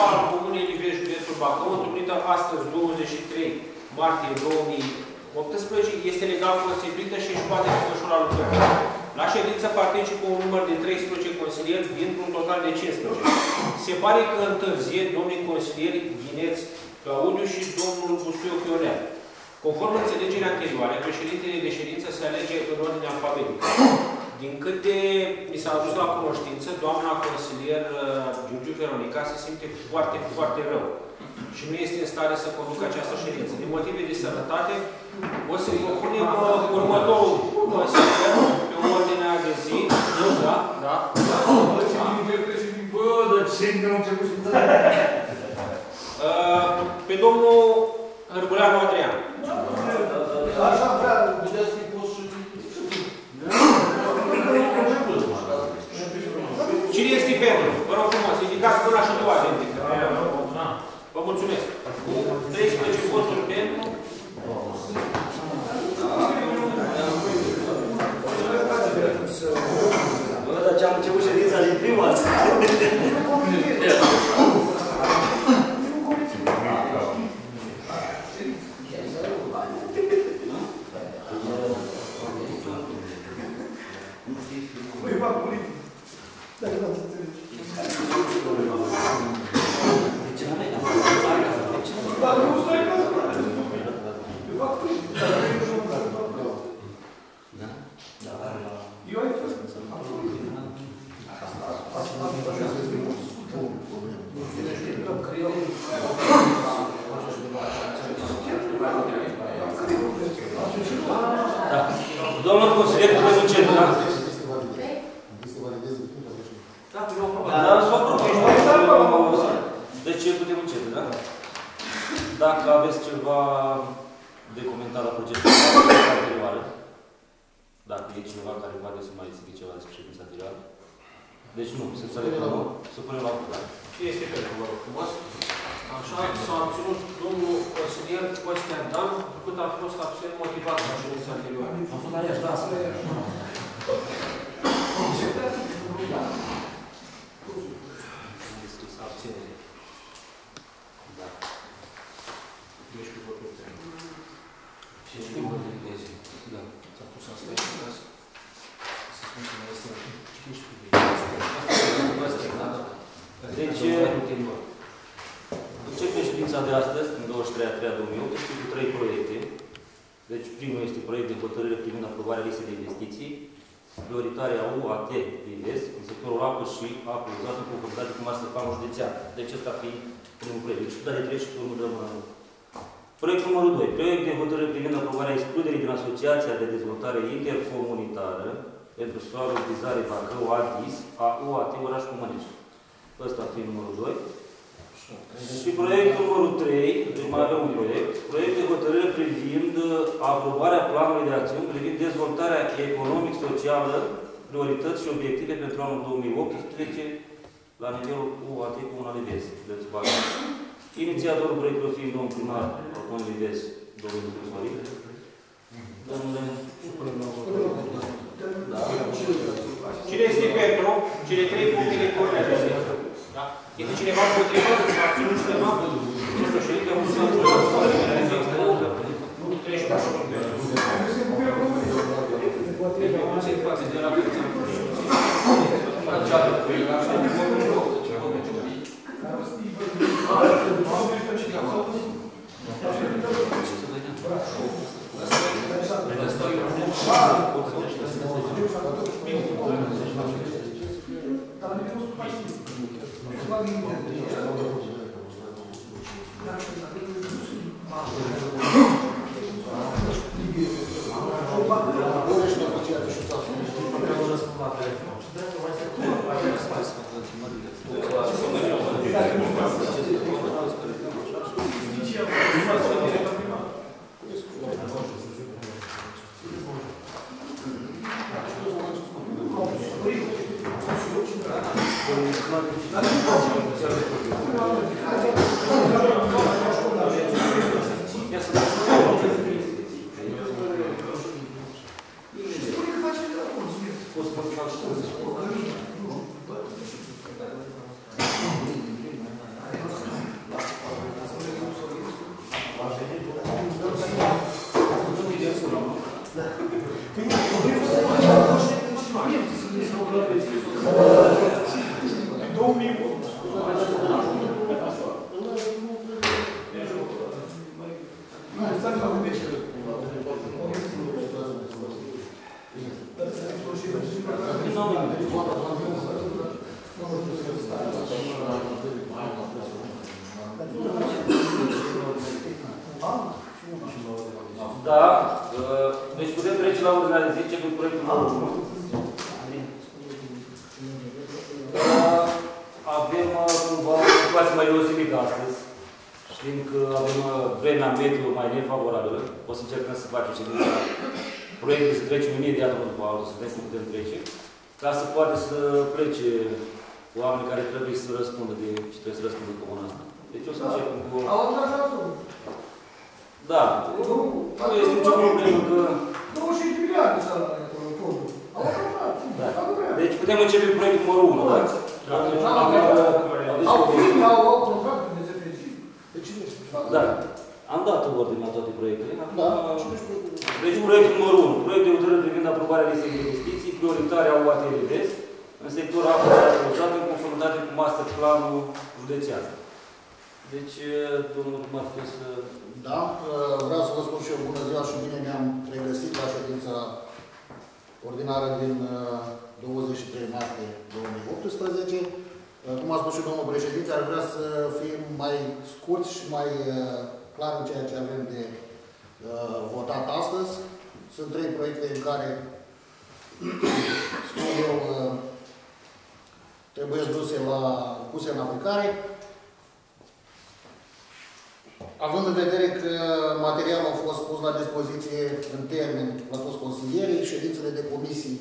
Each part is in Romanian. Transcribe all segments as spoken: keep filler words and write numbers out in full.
Municipal al Comunei Livești, județul Bacău, întâlnită astăzi, douăzeci și trei martie două mii optsprezece, este legal constituită și își poate desfășura lucrările. La ședință participă un număr de treisprezece consilieri dintr-un total de cincisprezece. Se pare că întârzie domnii consilieri Ghineț Claudiu și domnul Bustuiu Chionel. Conform înțelegerii anterioare, președintele de ședință se alege în ordine alfabetică. Din câte mi s-a adus la cunoștință, doamna consilier Giurgiu Veronica se simte foarte, foarte rău și nu este în stare să conducă această ședință. Din motive de sănătate, o să propunem următorul consilier pe ordinea de zi. Da? Da? Bă, dar ce nu început și pe domnul Hărbuleanu Adrian. Așa vrea, puteți fi pus și... Cine este pentru? Vă rog frumos, ridicați până așa două agente. Vă mulțumesc. treisprezece voturi pentru. Bă, dar ce am început ședința din prima dată. Domnul consilier, puteți începe, da? Da, s-o aprobat. Deci putem începe, da? Dacă aveți ceva de comentat la procesul anterioară, dacă e cineva care poate să mai zică ceva despre ședința anterioară. Deci nu, se înțelege că nu, să punem la votare. Cine este pentru, vă rog frumos? Așa, s-a obținut domnul consilier Costea Dan, cât a fost absent motivat la ședința anterioară. Am fost la Iași, da, să le Iași. Deschis, abținere. Da. doisprezece voturi pentru. cincisprezece voturi de zi. Da. S-a pus asta aici în casă. Să spun că mai este cincisprezece. Deci, începem ședința de astăzi, din douăzeci și trei a treia două mii optsprezece, cu trei proiecte. Deci, primul este proiect de hotărâre privind aprobarea listei de investiții, prioritare a U A T Invest, în sectorul apă și apă uzată în conformitate cu masterplanul județean. Deci, ăsta fiind primul proiect. Deci, da de trei și urmă de rămână. Proiectul numărul doi. Proiect de hotărâre privind aprobarea excluderii din Asociația de Dezvoltare Intercomunitară pentru Soară-Utilizare Bacău A D I S a U A T Oraș Comănești. Ăsta fiind numărul doi. Și proiectul numărul trei, deci mai avem un proiect, proiect de hotărâre privind aprobarea planului de acțiuni privind dezvoltarea economic-socială, priorități și obiective pentru anul două mii optsprezece la nivelul U A T Comuna Lives. Inițiatorul proiectului fiind domnul primar al Comunei Lives, domnul Sorin. Domnule, cine este pentru cele trei puncte de ordine de zi? Da? Este cineva împotrivă? A ținut cineva? Nu președinte, un să nu treci pe așa. Nu se față de la viața. Da. Deci putem trece la ordinea de zi, ce cu proiectul numărul unu. Avem cumva o situație mai deosebită astăzi. Știm că avem vremea mediu mai nefavorabilă. O să încercăm să facem ședința proiectului să trecem imediat după altul, să vedem cum putem trece, ca să poate să plece oameni care trebuie să răspundă de ce trebuie să răspundă comuna asta. Deci o să începem cu... Au angajat Da. Nu este nicio problemă că... douăzeci și cinci de miliarde salarii acolo în fondul. Au angajat. Deci putem începe cu proiectul numărul unu, da? Au firme, au contracte de zece zi. Deci cine știe? Da. Am dat ordine la toate proiectele. Da. Deci proiectul numărul unu. Proiect de hotărâre privind aprobarea listei de investiții prioritare a U A T L V S în sectorul apă și arozată în conformitate cu master planul județean. Deci, domnul primar, trebuie să... Da, vreau să vă spun și eu bună ziua și bine ne-am regăsit la ședința ordinară din douăzeci și trei martie două mii optsprezece. Cum a spus și domnul președinte, ar vrea să fim mai scurți și mai clar în ceea ce avem de votat astăzi. Sunt trei proiecte în care, spun eu, trebuie duse la, puse în aplicare. Având în vedere că materialul a fost pus la dispoziție în termen la toți consilierii, ședințele de comisii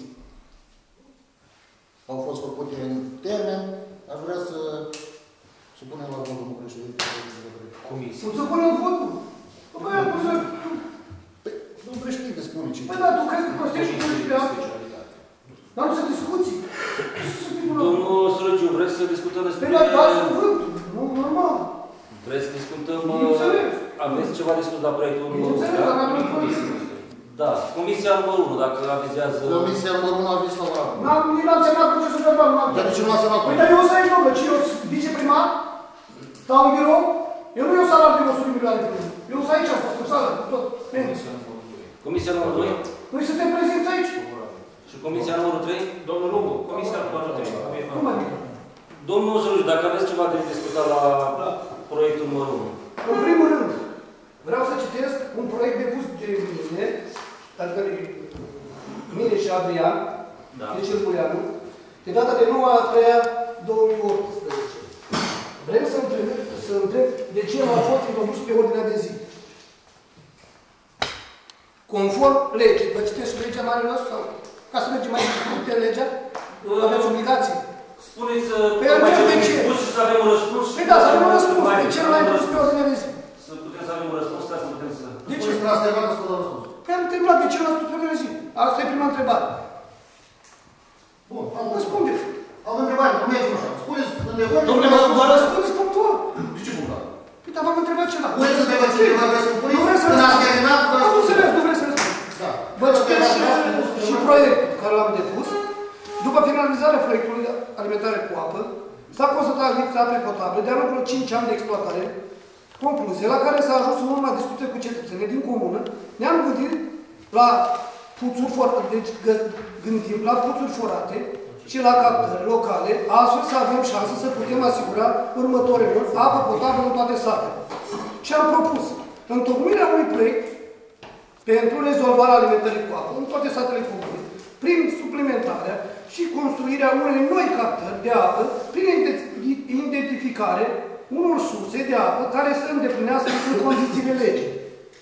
au fost făcute în termen, aș vrea să supunem la vot, domnul președinte. Comisie. Nu să punem votul? Păi, nu să... Domnul președinte spune ce... Păi, dar tu crezi că prostești și pe asta? Dar nu să discuții. Domnul Sărăgiu, vreți să discutăm despre... Păi, dar dați cuvântul. Nu, normal. Vreți să discutăm... Nu înțeleg. Aveți ceva discut la proiectul Nu înțeleg, dar avem proiectul. Da. Comisia numărul unu, dacă avizează... Comisia numărul unu a avut favorabil. N-am, nici n-am semnat procesul verbal, nu am Dar de ce nu a semnat? Păi, dar eu sunt aici, domnule, ce eu sunt viceprimar? Stau în birou? Eu nu iau salariu de o sută de milioane de lei. Eu sunt aici, am fost în sală, cu tot. Comisia numărul doi? Noi suntem prezenți aici. Și comisia numărul trei? Domnul Lugu, comisia numărul trei. Cum adică? Domnul Sărăgiu, dacă aveți ceva de discutat la proiectul numărul unu. În primul rând, vreau să citesc un proiect depus de mine, adică mine și Adrian, Da. de Cerculeanu, de data de nouă a treia două mii optsprezece. Vrem să întreb, să întreb de ce nu a fost introdus pe ordinea de zi. Conform legii. Vă citesc legea mare noastră sau? Ca să mergem mai pe legea? Aveți obligații. Spuneți Păi, mai ce de ce? spus și să avem un răspuns. Păi da, să avem un răspuns. De ce nu l-ai introdus pe ordinea de zi? Să putem să avem un răspuns, ca să putem să... De ce? Spuneți că asta e vreau să vă dau răspuns. Păi am terminat. De ce nu l-ați pus pe ordinea de zi? Asta e prima întrebare. Bun, am Răspundeți. Am întrebare, nu mergem așa. Spuneți întrebări. Domnule, vă Răspundeți punctual. De ce punctual? Păi, dar v-am întrebat ceva. Puteți să întrebați ce vă vreți să spuneți? Nu vreți să Când ați răspundeți. terminat, vă Am înțeles, nu vreți să răspundeți. Da. Vă citesc și, și proiectul care l-am depus. După finalizarea proiectului alimentare cu apă, s-a constatat lipsa apei potabile de-a lungul cinci ani de exploatare. Concluzie, la care s-a ajuns în urma discuției cu cetățenii din comună, ne-am gândit la puțuri forate, deci gândim la puțuri forate și la captări locale, astfel să avem șanse să putem asigura următoarele apă potabilă în toate satele. Și am propus întocmirea unui proiect pentru rezolvarea alimentării cu apă în toate satele comune, prin suplimentarea și construirea unei noi captări de apă, prin identificare unor surse de apă care să îndeplinească în condițiile legii.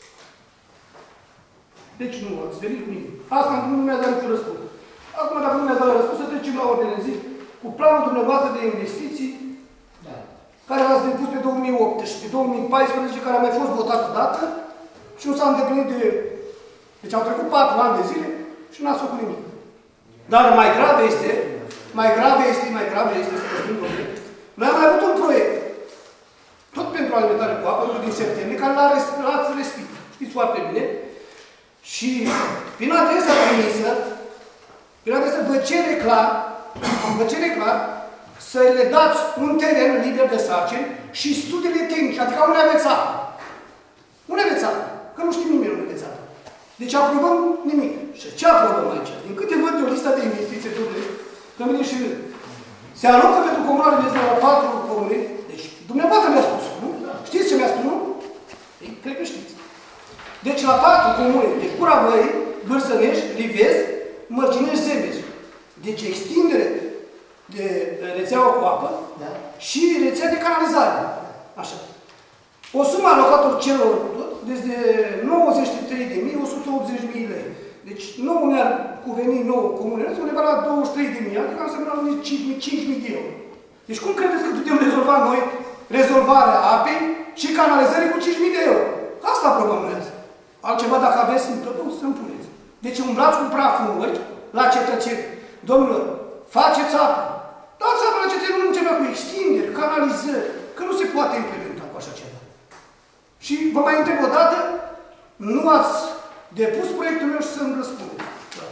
Deci nu ați venit cu nimic. Asta nu mi-a dat niciun răspuns. Acum, dacă nu mi-a dat răspuns, să trecem la ordine zi cu planul dumneavoastră de investiții, Da. care l-ați depus pe două mii optsprezece, două mii paisprezece, care a mai fost votat odată și nu s-a îndeplinit de... Deci au trecut patru ani de zile și n-ați făcut nimic. Dar mai grav este, mai grav este, mai grav este, să vă spun, domnule, noi am mai avut un proiect, tot pentru alimentare cu apă, din septembrie, care l-ați respins. Știți foarte bine. Și prin adresa trimisă, prin adresa vă cere clar, vă cere clar, să le dați un teren liber de sarcini și studiile tehnice, adică unde aveți apă. Unde aveți apă? Că nu știm nimeni unde aveți apă. Deci aprobăm nimic. Și ce aprobăm aici? Din câte văd de o listă de investiții, domnule, că vine și se alocă pentru comunale de la patru comune. Deci, dumneavoastră mi-a spus, nu? Știți ce mi-a spus, nu? Ei, cred că știți. Deci, la patru comune, deci Curavăi, Bârsănești, Livez, Mărginești, Zebeș. Deci extindere de rețeaua cu apă Da. și rețea de canalizare. Așa. O sumă alocată celor deci de nouăzeci și trei de mii o sută optzeci de mii lei. Deci nouă ne-ar cuveni nouă comune, undeva la douăzeci și trei de mii, adică am semnat cinci mii de euro. Deci cum credeți că putem rezolva noi rezolvarea apei și canalizării cu cinci mii de euro? Asta aprobăm noi azi. Altceva dacă aveți să-mi puneți. Deci umblați cu praful în ochi la cetățeni. Domnilor, faceți apă. Dați apă la cetățeni, nu începea cu extinderi, canalizări, că nu se poate implementa cu așa ceva. Și vă mai întreb o dată, nu ați depus proiectul meu și să-mi răspundeți. Da.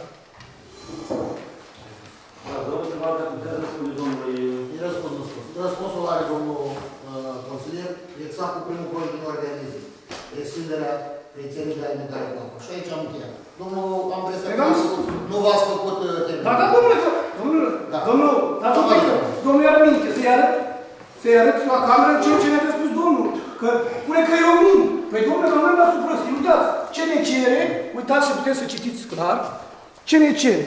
Da, domnul primar, dacă puteți răspunde domnului... E răspunsul spus. Răspunsul are domnul uh, consilier, exact cu primul proiect din ordine de zi. Extinderea rețelei de alimentare cu apă. Și aici am încheiat. Domnul, am presat că nu v-ați făcut uh, termen. Da, da, domnule, domnule, Da. domnul, dați o pică, domnul iară minte, să-i arăt, să-i arăt la cameră ceea ce ne-a spus domnul, că spune că eu mint. Păi, domnule, domnule, la suprăstii, uitați, ce ne cere, uitați și puteți să citiți clar, ce ne cere.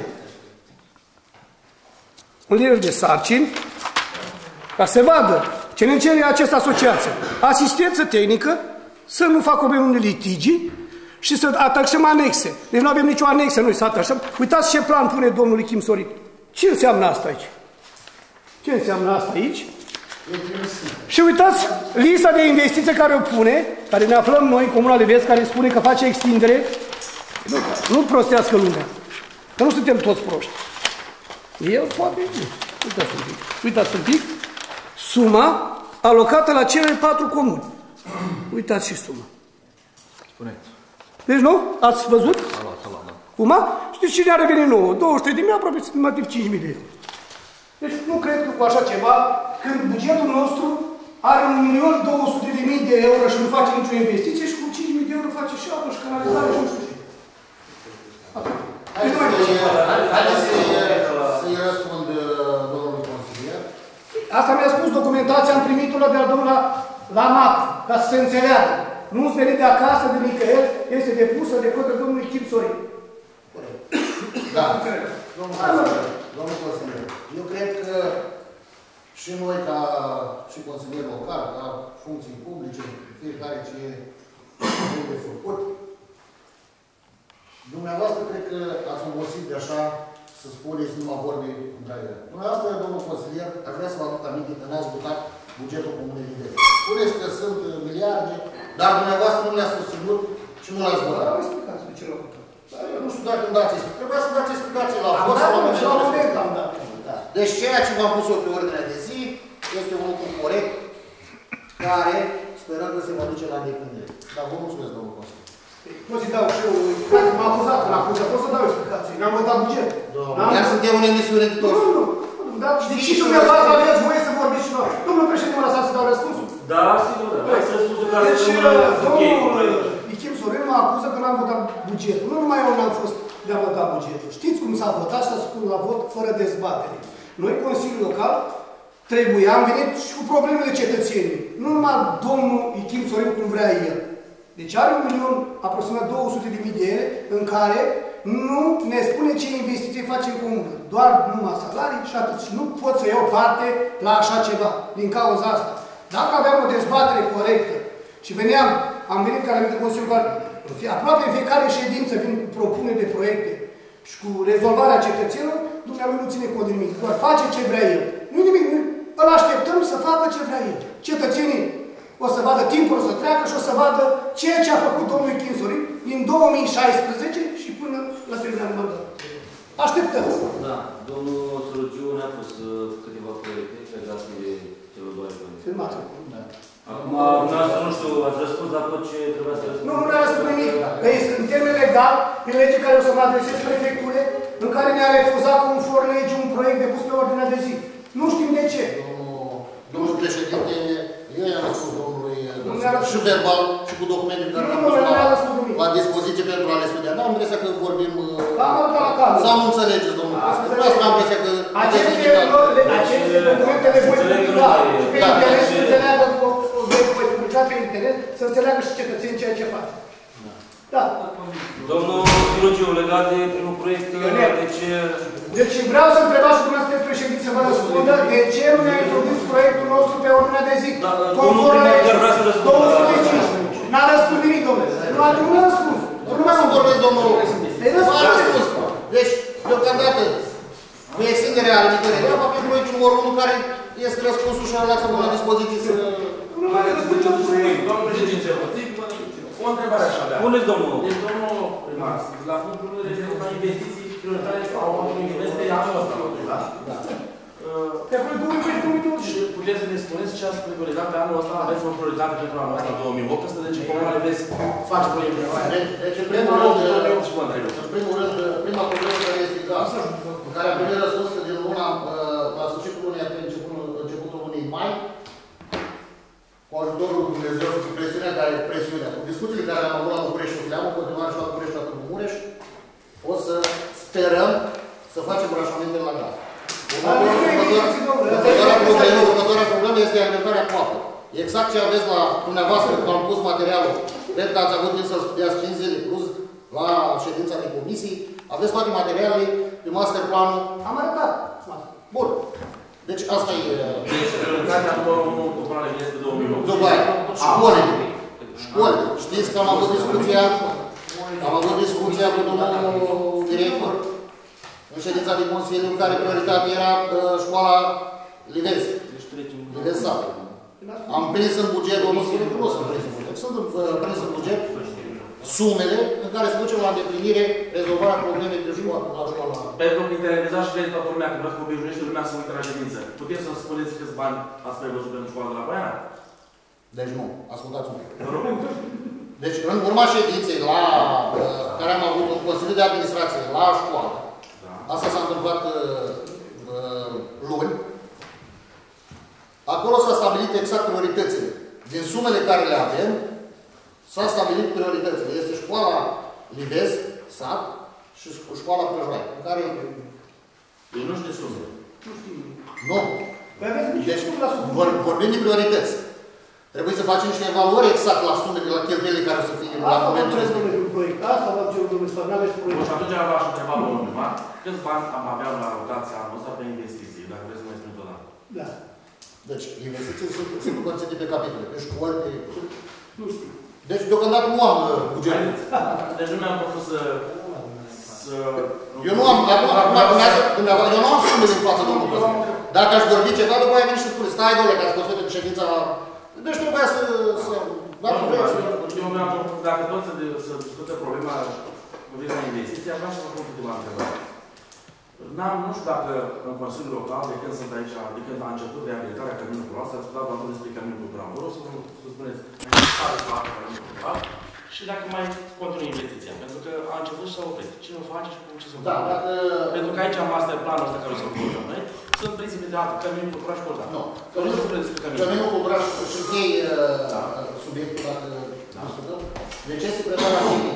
Un lider de sarcini, ca să vadă ce ne cere această asociație. Asistență tehnică, să nu facă obiectul unui litigi și să atașăm anexe. Deci nu avem nicio anexă noi să atașăm. Uitați ce plan pune domnul Kim Sorin. Ce înseamnă asta aici? Ce înseamnă asta aici? Și uitați lista de investiții care o pune, care ne aflăm noi în Comuna Livez, care spune că face extindere. Nu, nu prostească lumea, că nu suntem toți proști. El poate, uitați un pic, uitați un pic, suma alocată la cele patru comuni. Uitați și suma. Spuneți. Deci nu? Ați văzut? A luat, a luat, da. Cum? Știți cine are venit nouă? douăzeci și trei de mii, aproximativ cinci mii de euro. Deci nu cred că cu așa ceva, când bugetul nostru are un milion două sute de mii de euro și nu face nicio investiție și cu cinci mii de euro face și apă și canalizare și nu știu ce. Haideți să-i răspund domnului consilier. Asta mi-a spus documentația, am primit-o la de-a doua la, la M A P, ca să se înțeleagă. Nu-ți venit de acasă, de nicăieri, este depusă de către domnul Kim Sorin. Da. Domnul consilier, domnul consilier, eu cred că și noi, ca și consilier local, ca funcții publice, fiecare ce e de făcut, dumneavoastră cred că ați obosit de așa să spuneți numai vorbe contrariere. Dumneavoastră, domnul consilier, aș vrea să vă aduc aminte că n-ați votat bugetul Comunei Livez. Spuneți că sunt miliarde, dar dumneavoastră nu le-ați susținut și nu l-ați votat. Dar explicați de ce l-au votat. Eu nu știu dacă îmi dați explicații. Trebuia să dați explicații la Am fost. dat, și la moment am dat. Deci ceea ce v-am pus eu pe ordinea de zi este un lucru corect care sperăm că se va duce la îndeplinire. Dar vă mulțumesc, domnul consilier. Pot să-i dau și eu explicații, m-a acuzat, în acuză, pot să dau explicații. N-am votat buget. Iar suntem în emisiune de toți. Nu, nu, nu. Dar și dumneavoastră aveți voie să vorbiți și noi. Domnul președinte, mă lăsați să dau răspunsul. Da, sigur, da. Hai să răspunsul ca Deci, să nu domnul Ichim Sorin mă acuză că n-am votat bugetul. Nu numai eu n-am fost de a vota bugetul. Știți cum s-a votat, s-a spus la vot fără dezbatere. Noi, Consiliul Local, trebuie, am venit și cu problemele cetățenii. Nu numai domnul Ichim Sorin cum vrea el. Deci are un milion, aproximativ două sute de mii de euro, în care nu ne spune ce investiții face în comună. Doar numai salarii și atât. Și nu pot să iau parte la așa ceva, din cauza asta. Dacă aveam o dezbatere corectă și veneam, am venit ca de Consiliul, aproape în fiecare ședință vin cu propuneri de proiecte și cu rezolvarea cetățenilor, dumneavoastră nu ține cont de nimic. Doar face ce vrea el. Nu nimic, nu, îl așteptăm să facă ce vrea el. Cetățenii o să vadă, timpul o să treacă și o să vadă ceea ce a făcut domnul Kim Sorin din două mii șaisprezece și până la terminarea mandatului. Așteptăm. Da, domnul Sărăciu ne-a pus câteva proiecte legate de celor doi proiecte. Filmați. Acum, dumneavoastră, nu știu, ați răspuns la tot ce trebuia să răspund? Nu, nu ne-a răspuns nimic. În termen legal, prin lege care o să mă adresez prefecture, în care ne-a refuzat conform legii un proiect depus pe ordinea de zi. Nu știm de ce. Domnul, domnul președinte, eu i-am răspuns domnului și verbal și cu documente care nu, am pus nu, la, nu la dispoziție pentru a le studia. N-am impresia că vorbim... Am arătat la cameră. Să nu înțelegeți, domnul președinte. Vreau să n-am impresia că... Aceste documente le voi publica și pe internet să înțeleagă, voi publica pe internet, să înțeleagă și cetățenii ceea ce face. Da. Domnul Filogiu, legat de primul proiect, Ionel. de ce... Deci vreau să întrebați și dumneavoastră președinte să vă răspundă de ce nu ne-a introdus proiectul nostru pe ordinea de zi. Da, domnul Conform primar legii chiar vrea să răspundă. două sute cinci. N-a răspuns nimic, domnule. Nu a nu a răspuns. Nu mai să vorbesc, domnul. Păi Nu a răspunde. răspuns. Deci, deocamdată, cu extinderea limitării de apă, avem proiectul numărul unu care este răspunsul și l-ați avut la dispoziție să... Nu mai răspunde. Domnul președinte, o întrebare așa avea. Puneți, domnul. Deci, domnul primar, la punctul unu referitor la investiții prioritare au invest pe anul ăsta, da? Da. Pe acolo două mii douăzeci. Și puteți să ne spuneți ce ați priorizat pe anul ăsta? Aveți o prioritate pentru anul ăsta, două mii optsprezece, comunale veți face proiecte. Deci, deci, în Pentru primul anul rând, două mii opt și vă întreb. în primul rând, prima problemă care este gaz, în care am primit răspuns că din luna, la sfârșitul lunii, atunci începutul, începutul lunii mai, cu ajutorul lui Dumnezeu și cu presiunea care presiunea, cu discuțiile care am avut la București și o să le am în continuare și la București și la Târgu Mureș, o să sperăm să facem branșamente la gaz. Următoarea problemă, următoarea problemă este alimentarea cu apă. Exact ce aveți la dumneavoastră, când am pus materialul, cred că ați avut timp să-l studiați cinci zile plus la ședința de comisii, aveți toate materialele pe master planul. Am arătat. Bun. Deci asta e... Deci, prioritatea numărul unu comunale este două mii opt. După aia, școlile. Școli. Știți că am avut discuția, am avut discuția cu domnul director în ședința de Consiliu, în care prioritatea era uh, școala Livezi. Livezi Sat. Am prins în buget, domnul spune că nu sunt prins în buget, sunt uh, prins în buget sumele în care să ducem la îndeplinire rezolvarea problemei de școală, la școala. Pentru că interesa și vede toată lumea, că vreau să obișnuiește lumea să uite la ședință. Puteți să-mi spuneți câți bani ați prevăzut pentru școala de la Băiana? Deci nu, ascultați-mă. Vă rog. Deci în urma ședinței la, uh, care am avut un Consiliu de Administrație la școală, Da. asta s-a întâmplat uh, uh, luni, acolo s-a stabilit exact prioritățile. Din sumele care le avem, s-a stabilit prioritățile. Este școala Livez, Sat și școala Prăjoi, în care... Eu nu știu sume. Nu. Păi aveți nici Deci, cum la sub. vor, vorbim de priorități. Trebuie să facem niște evaluări exact la sumele, la cheltuielile care o să fie la Asta vă momentul ceresc, respectiv. domnule, un proiect. Asta vă ceresc, domnule, să nu aveți Bun, proiect. și atunci v-aș întreba pe domnul primar, câți bani am avea la alocația anul ăsta pe investiții, dacă vreți să mai spuneți o dată. Da. Deci, investițiile sunt, sunt împărțite pe capitole, pe școli, pe... Nu știu. Deci, deocamdată nu am uh, buget. Deci nu mi-am propus să... să... Eu nu am, acum, acum, dumneavoastră, dumneavoastră, eu nu am sumele în față, domnul Cosmin. Dacă aș vorbi ceva, după aia vine și spune, stai, domnule, că ați scos de ședința... Deci trebuia să... să dacă vreți. Eu mi-am propus, dacă tot să, să discută problema cu viză la investiții, aș vrea să vă pun câteva întrebări. N-am, nu știu dacă în Consiliul Local, de când sunt aici, de când a început reabilitarea Căminului Cultural, s-a discutat doar despre Căminul Cultural. Vă rog să vă să spuneți, care fac Căminul Cultural și dacă mai continuă investiția. Pentru că a început și s-a oprit. Cine o face și cu ce se Da, întâmplă. dacă... Pentru că aici am master planul ăsta care o să-l propunem noi, sunt principii de dată, Căminul Cultural și Cultural. Nu. Vă rog să spuneți Căminul. Căminul Cultural și închei subiectul, dacă discutăm. De ce se preda la cei?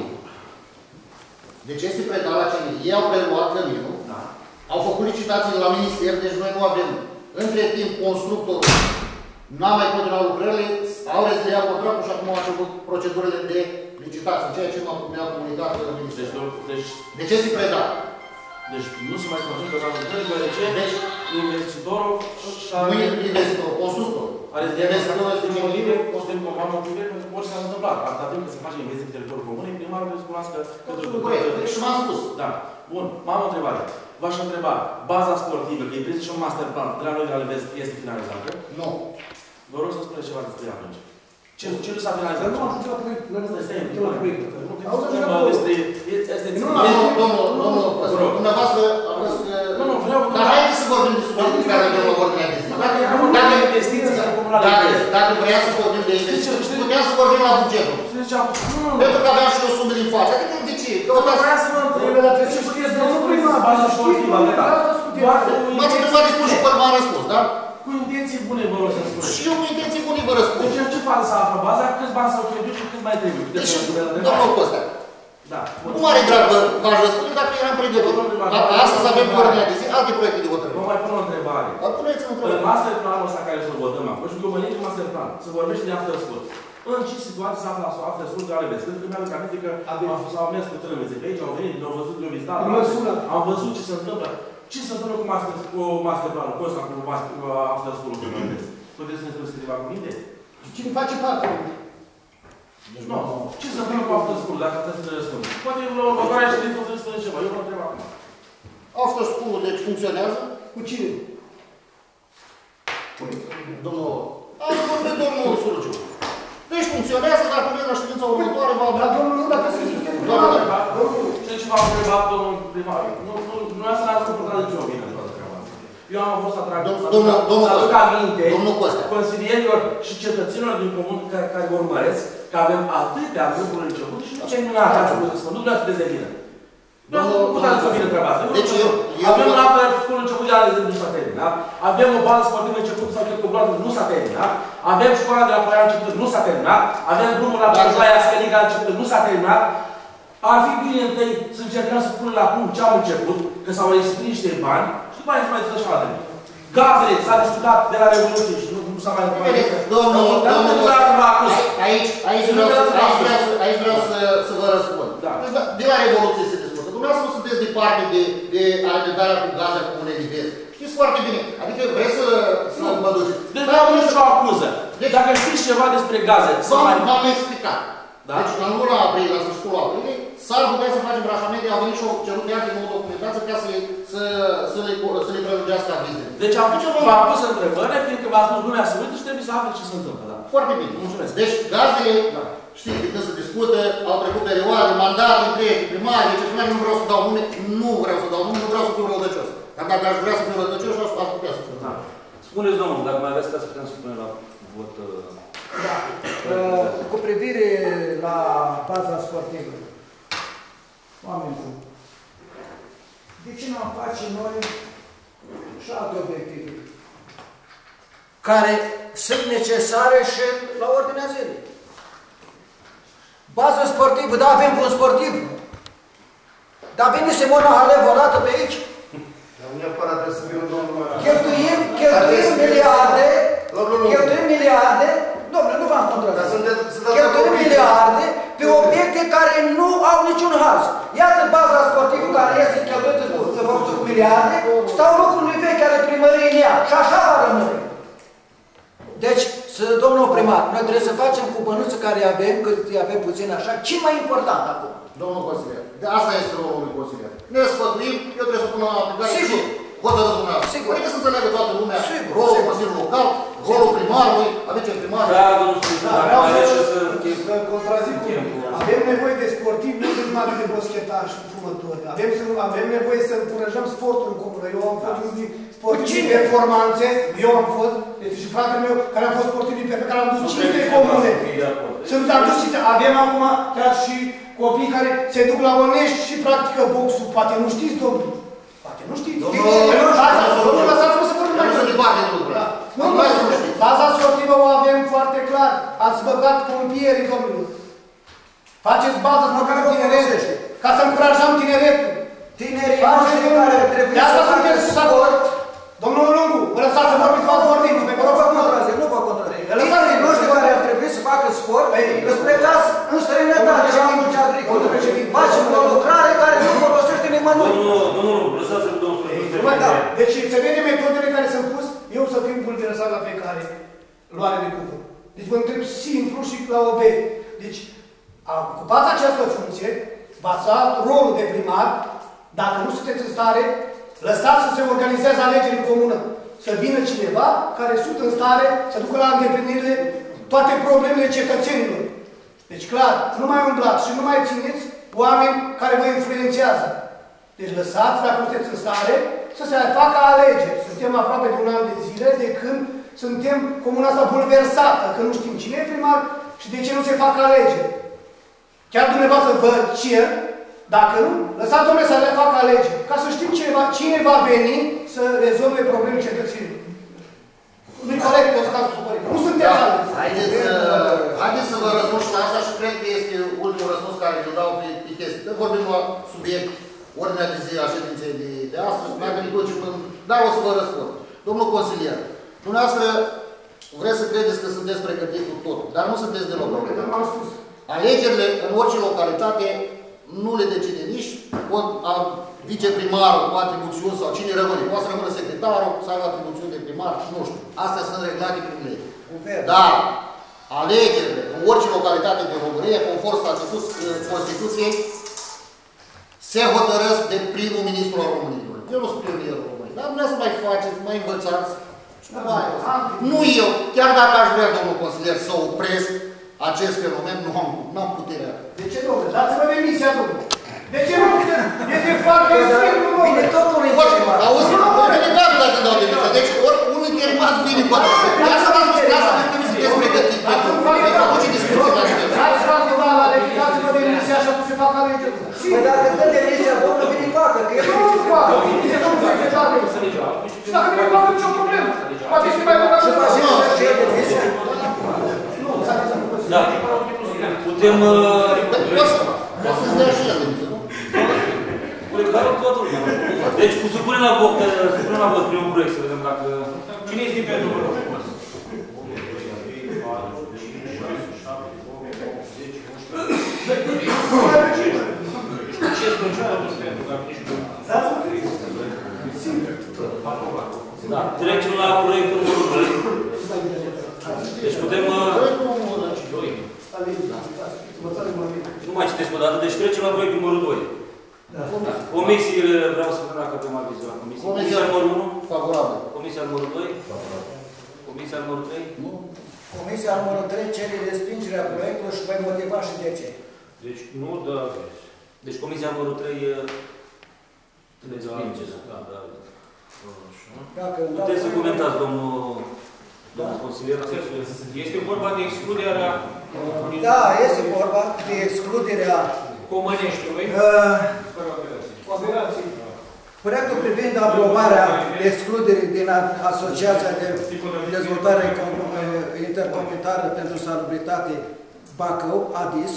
De ce se preda la cei? Ei au preluat Căminul. Da. Au făcut licitații la minister, deci noi nu avem. Între timp, constructorul n-a mai continuat lucrările, au reziliat contractul și acum au început procedurile de licitație, ceea ce mi-a comunicat ministerul. Deci, deci, De ce se preda? deci nu se mai continuă pe la lucrări, deoarece Deci, investitorul și-a... nu e investitor, constructor. Are reziliat Investitorul este din cel motive, care construim cumva motive, pentru că orice s-a întâmplat. Atâta timp când se face investiții în teritoriul comunei, primarul trebuie să cunoască către corect. Deci și m-am spus. Da. Bun. M-am o întrebare. V-aș întreba, baza sportivă, că e prins și un master plan, de la noi de la Livezi, este finalizată? Nu. Vă rog să spuneți ceva despre ea atunci. Ce, ce nu s-a finalizat? Nu am ajuns la proiect. Nu am ajuns la proiect. Nu, că discutăm despre... Este... Nu, domnul, domnul, domnul, dumneavoastră, aveți că... Nu, nu, vreau... Dar haideți să vorbim de subiectul care avem la ordinea de zi. Dacă era vorba de investiții în comunale... Dacă vrea să vorbim de investiții, puteam să vorbim la bugetul. Pentru că aveam și o sumă din față. Adică de ce? Căutați... Vreau să vă întreb, dar trebuie să știți, domnul primar, baza sportivă, M-ați întrebat de spus și până m-am răspuns, da? cu intenții bune, vă rog să spuneți. Și eu cu intenții bune vă răspund. Deci în ce fază să află baza, câți bani s-au cheltuit și câți mai trebuie? Deci, domnul Costea, Da. nu are drag v-aș răspunde dacă eram pregătit. Dacă astăzi avem pe ordinea de zi, alte proiecte de Vă hotărâre. mai pun o întrebare. Dar puneți-mi În întrebare. master planul ăsta care să-l votăm acum, și că mă master plan, se vorbește de after school. În ce situații se află află destul de aleves? Pentru că mi-am aminte că s-au mers cu trâmbițe pe aici, au venit, au văzut, au vizitat, am văzut ce se întâmplă. Ce se întâmplă cu masterplanul, cu ăsta, cu află sculul pe aleves? Puteți să ne spuneți câteva cuvinte? Cine face parte? Nu. Ce se întâmplă cu află sculul, dacă trebuie să ne răspundem? Poate la următoarea ședință o să ne spunem ceva. Eu vă întreb acum. Află sculul, deci funcționează? Cu cine? Domnul... Am vorbit domnul Surgiu. Deci funcționează, dacă vreți la ședința următoare, va... Dar domnul nu, dacă se discuteți cu Doamne, domnul. Ce ce v-am întrebat domnul primar? Nu, nu, nu asta n-ați comportat nicio bine în toată treaba asta. Eu am vrut să atrag, să aduc aminte consilierilor și cetățenilor din comun care, care urmăresc că avem atâtea lucruri început și nu terminat ca să vă spun. Nu vreau să dezevină. Nu puteți să vină treaba asta. Avem un apă școală început de ale zi, nu s-a terminat. Avem o bază sportivă început sau chiar cu bloacă, nu s-a terminat. Avem școala de la Ploaia început, nu s-a terminat. Avem drumul la Ploaia Scănică început, nu s-a terminat. Ar fi bine întâi să încercăm să punem la punct ce am început, că s-au restrâns niște bani și după aia să mai zic așa de mine. Gazele s-a discutat de la Revoluție și nu, nu s-a mai întâmplat. Domnul, domnul, aici, aici vreau, aici vreau, să, aici vreau să, să vă răspund. Da. Deci, de la Revoluție se discută. Dumneavoastră nu sunteți departe de, de alimentarea cu gaze cu unele vezi. Știți foarte bine. Adică vreți să, să mă duceți. Deci nu am nicio acuză. Deci dacă știți ceva despre gaze, v-am explicat. Da? Deci, în luna aprilie, la sfârșitul aprilie, s-ar putea să facem branșamente, au venit și au cerut iar din nou documentație ca să, să, să, le, să le prelungească avizele. Deci am v-am pus întrebări, fiindcă v-ați spus lumea să uite și trebuie să afle ce se întâmplă. Da? Foarte bine. Mulțumesc. Deci, gazele, da. Știți, de când se discută, au trecut perioade, mandate întregi, primari, viceprimari, nu vreau să dau nume, nu vreau să dau nume, nu vreau să fiu răutăcios. Dar dacă aș vrea să fiu răutăcios, aș putea să fiu. Da. Spuneți, domnul, dacă mai aveți ca să putem să punem la vot... Da. Uh, cu privire la baza sportivă, oameni buni, de ce nu am face noi și alte obiective care sunt necesare și la ordinea zilei? Bază sportivă, da, avem un sportiv, dar vine Simona Halev o dată pe aici. Cheltuim, cheltuim miliarde, cheltuim miliarde, domnule, nu v-am controlat. Cheltuim miliarde pe obiecte care nu au niciun haz. Iată baza sportivă care este cheltuită cu miliarde, stau lucrurile vechi ale primăriei în ea și așa va rămâne. Deci, domnul primar, noi trebuie să facem cu bănuță care avem, cât avem puțin așa, ce mai important acum? Domnul consilier, asta este rolul unui consilier. Ne sfătuim, eu trebuie să pun la aplicare Sigur. hotărâtul dumneavoastră. Sigur. Adică să înțeleagă toată lumea, Sigur. rolul Sigur. Consiliului Local, rolul primarului, viceprimarului. Da, domnul Sfântul, Vreau mai ales și să... să contrazic. Avem nevoie de sportivi, nu numai de boschetari și fumători. Avem, să, avem nevoie să încurajăm sportul în comună. Eu am fost un sportiv de performanțe, eu am fost, este și fratele meu, care a fost sportiv pe care am dus cinste comune. Sunt adus cinste. Avem acum chiar și copii care se duc la Onești și practică boxul. Poate nu știți, domnul. Poate nu știți. Domnul, lăsați-mă să vorbim mai mult. Nu, baza sportivă o avem foarte clar. Ați băgat pompierii, domnilor. Faceți bază măcar tineret, ca să încurajăm tineretul. Tinerii noștri care trebuie să facă sport. Domnul Lungu, vă lăsați să vorbiți, v-ați vorbit. Nu vă contrazic, nu vă contrazic. Tinerii noștri care ar trebui să facă sport, îți plecați în străinătate și în muncea agricolă. Facem o lucrare care nu folosește nimănui. Domnul, lăsați-l pe domnul Sfântul. Deci se vede metodele care sunt pus, eu să fiu bulversat la fiecare luare de cuvânt. Deci vă întreb simplu și la obiect. Deci, ocupați această funcție, v-ați luat rolul de primar, dacă nu sunteți în stare, lăsați să se organizeze alegeri în comună. Să vină cineva care sunt în stare să ducă la îndeplinire toate problemele cetățenilor. Deci clar, nu mai umblați și nu mai țineți oameni care vă influențează. Deci lăsați, dacă nu sunteți în stare, să se facă alegeri. Suntem aproape de un an de zile de când suntem comuna asta bulversată, că nu știm cine e primar și de ce nu se fac alegeri. Chiar dumneavoastră vă cer, dacă nu, lăsați domnule să le facă alegeri, ca să știm cine va, cine va veni să rezolve problemele cetățenilor. Nu-i corect, o să dați supărit. Nu sunteți da. alegeri. Haideți, haideți să vă răspund și la asta și cred că este ultimul răspuns care îl dau pe, pe chestii. Că vorbim la subiect, ordinea de zi a ședinței de, de astăzi, dacă ne ducem în... Dar o să vă răspund. Domnul consilier, dumneavoastră vreți să credeți că sunteți pregătiți cu tot, dar nu sunteți deloc pregătiți. am spus. Alegerile în orice localitate nu le decide nici viceprimarul cu atribuțiuni sau cine rămâne. Poate să rămână secretarul, să aibă atribuțiuni de primar, nu știu. Astea sunt reglate prin lege. Dar alegerile în orice localitate de România, conform Constituției, se hotărăsc de primul ministru al României. Eu nu sunt pionierul României, dar vreau să mai faceți, mai învățați. Nu eu, chiar dacă aș vrea, domnul consilier, să opresc acest fenomen, nu am, nu am puterea. De ce, domnule? Dați-vă demisia, domnule. De ce nu puteți? Este foarte simplu, domnule. Vine totul în interimar. Auzi, nu vine gata dacă dau demisia. Deci, ori un interimat vine cu atât. Ia să v-ați spus, lasă că nu sunteți pregătit pentru aduce discuții la nivel. Dați frați, domnule, la lege, dați-vă demisia așa cum se fac alegeri. Păi dacă dă demisia, domnul vine facă, că e nu nu facă, vine domnul secretar. Și dacă vine facă, nicio problemă. Poate și mai băgat. și face și el demisia. Da. Putem... Poți să-ți dea și el demisia, nu? Deci, cu supunem la vot, supunem la vot primul proiect, să vedem dacă... Cine este pentru vot? Da, trecem la proiectul numărul doi. Deci putem... Nu mai citesc o dată, deci trecem la proiectul numărul doi. Comisiile, vreau să vedem dacă avem aviz la comisie. Comisia numărul unu? Favorabil. Comisia numărul doi? Comisia numărul trei? Nu. Comisia numărul trei cere respingerea proiectului și voi motiva și de ce. Deci nu dă aviz. Deci comisia numărul trei respinge. Da, da. Dacă Puteți să comentați, domnul, domnul consilier? Este vorba de excluderea... Da, este vorba de excluderea Comăneștiului. Proiectul privind aprobarea excluderii din Asociația de Dezvoltare Intercomunitară pentru Salubritate Bacău, ADIS,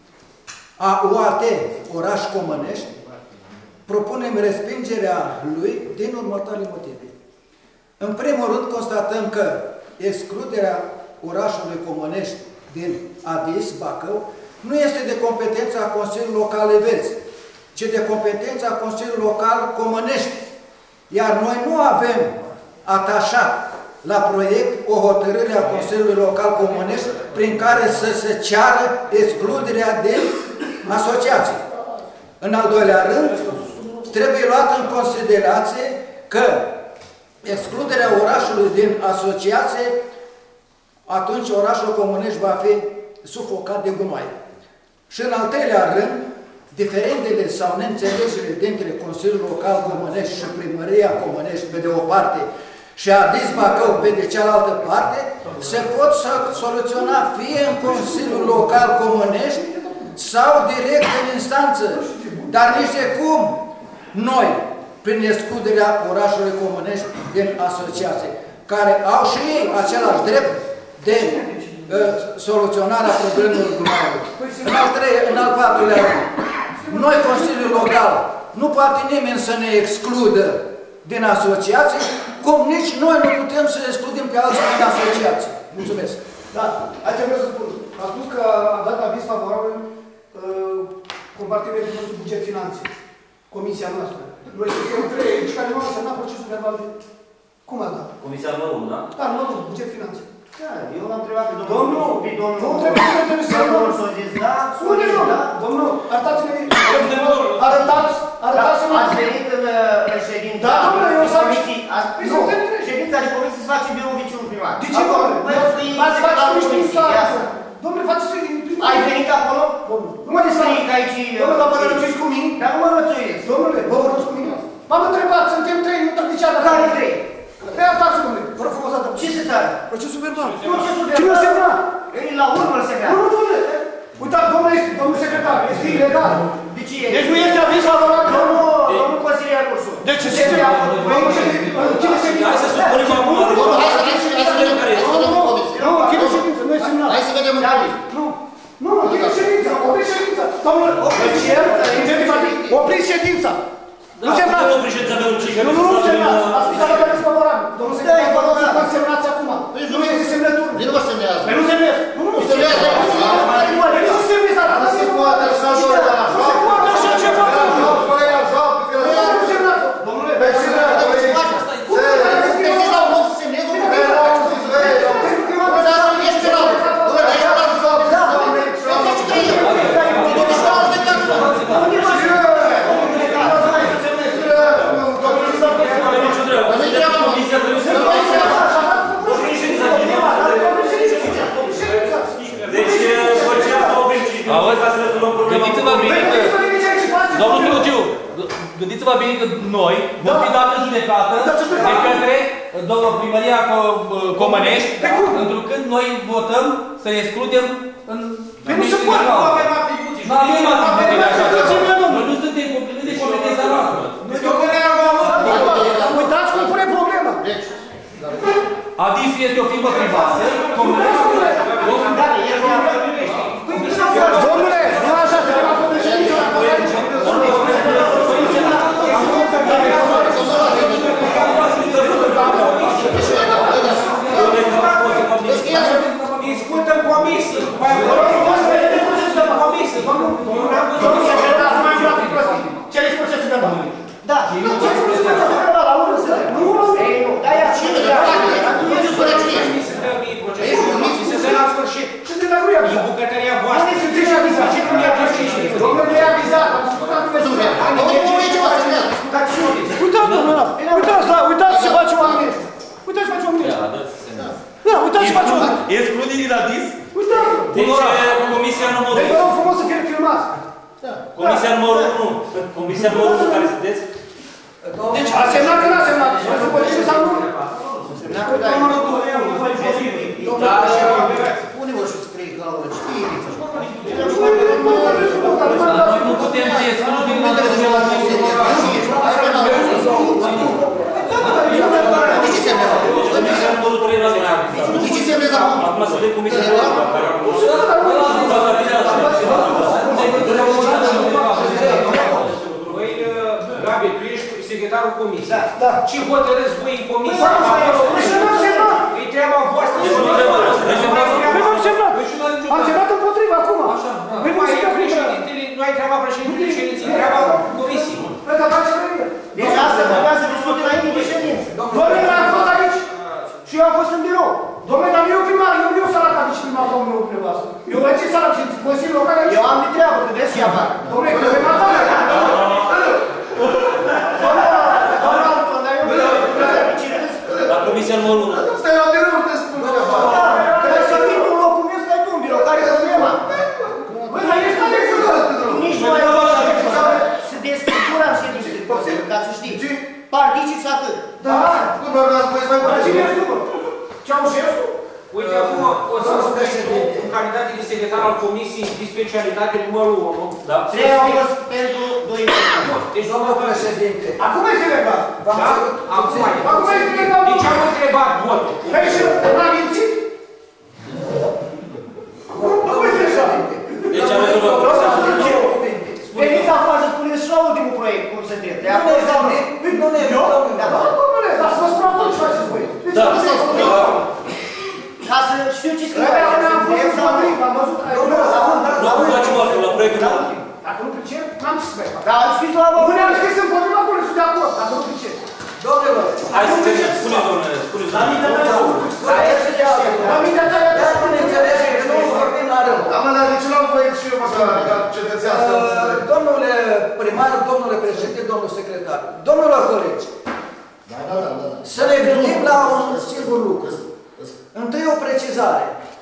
a U A T, oraș Comănești, propunem respingerea lui din următoarele motive. În primul rând, constatăm că excluderea orașului Comănești din ADIS, Bacău, nu este de competența Consiliului Local Evezi, ci de competența Consiliului Local Comănești. Iar noi nu avem atașat la proiect o hotărâre a Consiliului Local Comănești prin care să se ceară excluderea din asociație. În al doilea rând, trebuie luat în considerație că excluderea orașului din asociație, atunci orașul Comănești va fi sufocat de gunoi. Și în al treilea rând, diferendele sau neînțelegerile dintre Consiliul Local Comănești și Primăria Comănești pe de o parte și ADIS Bacău pe de cealaltă parte, se pot soluționa fie în Consiliul Local Comănești sau direct în instanță, dar nici de cum noi, prin excluderea orașului Comănești din asociație, care au și ei același drept de uh, soluționarea problemelor gunoiului. În al treilea, în al patrulea rând, noi, Consiliul Local, nu poate nimeni să ne excludă din asociație, cum nici noi nu putem să excludem pe alții din asociație. Mulțumesc. Da, aici vreau să spun. A spus că a dat aviz favorabil uh, compartimentului nostru buget finanțe. Comisia noastră. Noi suntem trei aici care nu au semnat procesul verbal de... Cum a dat? Comisia numărul unu, da? Da, nu, buget finanțe. Da, eu l-am întrebat pe domnul... Domnul, domnul... nu trebuie să trebuie să... Domnul s-a zis, da? Spune, nu, da? domnul, arătați-ne... Arătați, arătați-ne... Ați venit în, în ședința... Da, domnule, eu s-am... Nu, ședința de comisie se face birou viceul primar. De ce, domnule? Ați face știința... Domnule, faceți... Ai venit acolo? Nu mă distrag. Că aici... Domnule, vă rățuiți cu mine? Dar nu mă rățuiesc. Domnule, vă rățuiți cu mine? M-am întrebat, suntem trei, nu de ce a dat... Care trei? Reatați, domnule, vă rog frumos dată. Ce se țară? Procesul verbal. Procesul verbal? Cine se vrea? Ei, la urmă se vrea. Nu, nu, domnule. Uitați, domnule, este, domnul secretar, este ilegal. De ce e? Deci nu este aviz favorabil. Domnul, domnul consilier Ursu. Deci ce se vrea? Cine se vrea? Hai să supunem acum. Hai să vedem care este. Nu, cine ședință, nu e semnat. Hai să vedem în comisie. Nu, nu, cine ședință, opriți ședința. Domnule, opriți ședința. Opriți ședința. Nu semnați! Domnul președinte, avem un Nu, nu, nu semnați! Ați spus că aveți favorabil. Domnul secretar, vă rog să vă semnați acum. Nu este semnătură. Vino vă semnează. Păi nu semnezi. Nu, nu, nu semnează. Nu se semnează. Nu se poate așa ceva. Nu se poate așa ceva. Nu semnați. Domnule, Păi și vreau, dar ce faci asta? Te zici la un loc să semnezi, nu te rog să se vede. Nu te asta ești penal. Nu te aici la să fac. Da, ce zici că e? Nu te știu de casă. Nu te știu. Gândiți-vă bine că, domnul Slugiu, gândiți-vă bine că noi vom fi dată în judecată de către domnul primăria Comănești, întrucât noi votăm să excludem în... Nu se poate, nu avem atribuții. Nu avem atribuții de așa ceva. Noi nu suntem copilți de competența noastră. Uitați cum pune problema. Adis este o firmă privată, Domnule, nu așa, te va pune și nici Discutăm comisii. Mai frumos să vedem procesul de comisii. domnul secretar, nu mai vreau fi prostit. Ce le-i procesul de bani? Da. Ce le-i procesul de bani? La unul să le. Nu, nu, nu. Da, ia cine de bani? Procesul de comisii se dă mie procesul de comisii se dă la sfârșit. Ce de la gruia? E bucătăria voastră. Unde sunt trei avizat? Ce nu i-a avizat? Domnule, nu i-a avizat. Am spus că nu vezi lumea. Uitați, domnule, uitați, da, uitați ce face oamenii. Uitați ce face oamenii. Da, uitați ce face oamenii. exclude din Adis? Uitați. Deci, comisia numărul Deci vă rog frumos să fie filmați. Comisia numărul unu. Comisia numărul unu care sunteți? Deci a semnat că n-a semnat. Să poate sau nu? Pune-vă și scrie ca la știe. Noi nu putem să excludem din Adis. De ce semnează? Comisia numărul trei la mine. De ce semnează acum? Acum să vedem comisia numărul unu. Băi, Gabi, tu ești secretarul comisiei. Da, da. Ce hotărâți voi în comisie? E treaba voastră. Păi v-am semnat. Am semnat împotriva acum. Păi nu se dă Președintele, nu ai treaba președintele ședinței, treaba comisiei. Păi dar face vremea. Deci asta trebuia să discute înainte de ședință. Domnule, am fost aici și eu am fost în birou. Domnule, dar nu eu primar, eu nu eu sărac ca nici primar, domnule, dumneavoastră. Eu la ce sărac și Consiliul Local aici? Eu am de treabă, că vezi și afară. Domnule, că pe matale. La comisia numărul unu. Stai la birou, te spun. Trebuie să fii în locul meu, stai tu în birou, care e problema? Băi, dar ești la birou. Nici nu ai să descurcura în ședință de Consiliu, ca să știi. Participi și atât. Da. Nu mă rog, voi mai Dar bine. cine ești tu? Ce am șeful? Uite, acum o să vă spun în calitate de secretar al comisiei de specialitate numărul unu. Da? Trei au fost pentru doi. Deci, Domnul președinte, Acum este legal. da? Acum e. Acum este legal. Deci am întrebat votul. Păi și n-am mințit? Acum este legal. Deci am rezolvat comisia. Veniți afară să spuneți și la ultimul proiect, cum sunteți. De nu acolo ne sau nu? nu ne Eu? Da, Da, domnule, dar să vă spun acolo ce faceți voi. Da. Ca să știu ce scrie. Trebuie că am fost împotriva, am văzut. Nu facem altfel la proiectul nou. Dacă nu pricep, n-am ce să mai fac. Da, am scris la Nu ne-am scris împotriva, acolo sunt de acord, dacă nu pricep. Domnilor, Hai să vedem. Spuneți, domnule, spuneți. dar este de altă. La mintea ta e Dar nu ne înțelegem, că nu vorbim la rând. Da, mă, dar de ce n-am voie și eu, mă, ca cetățean să înțeleg? Domnule primar, domnule președinte, domnul secretar, domnilor colegi, Da, da, da, da. să ne gândim la un singur lucru. Întâi o precizare.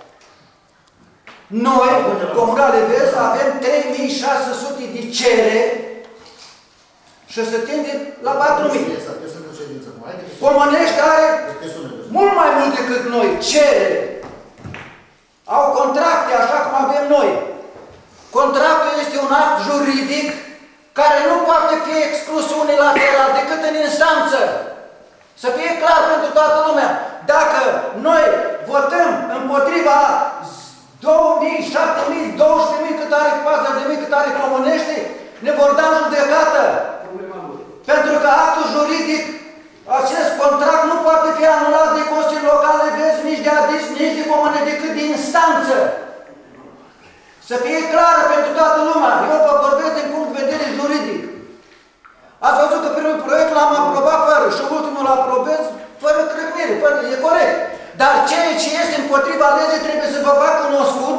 Noi, Comuna de Vest, avem trei mii șase sute de cereri și se tinde la patru mii. Comănești are mult mai mult decât noi cereri. Au contracte, așa cum avem noi. Contractul este un act juridic care nu poate fi exclus unilateral decât în instanță. Să fie clar pentru toată lumea. Dacă noi votăm împotriva două mii, șapte mii, doisprezece mii, cât are patruzeci de mii, cât are Comănești, ne vor da în judecată. Pentru că actul juridic, acest contract nu poate fi anulat de Consiliul Local de Vest, nici de adis, nici de comună, decât de instanță. Să fie clară pentru toată lumea. Eu vă vorbesc din punct de vedere juridic. Ați văzut că primul proiect l-am aprobat fără și ultimul l aprobez fără crăcmire, fără, e corect. Dar ceea ce este împotriva legii trebuie să vă fac cunoscut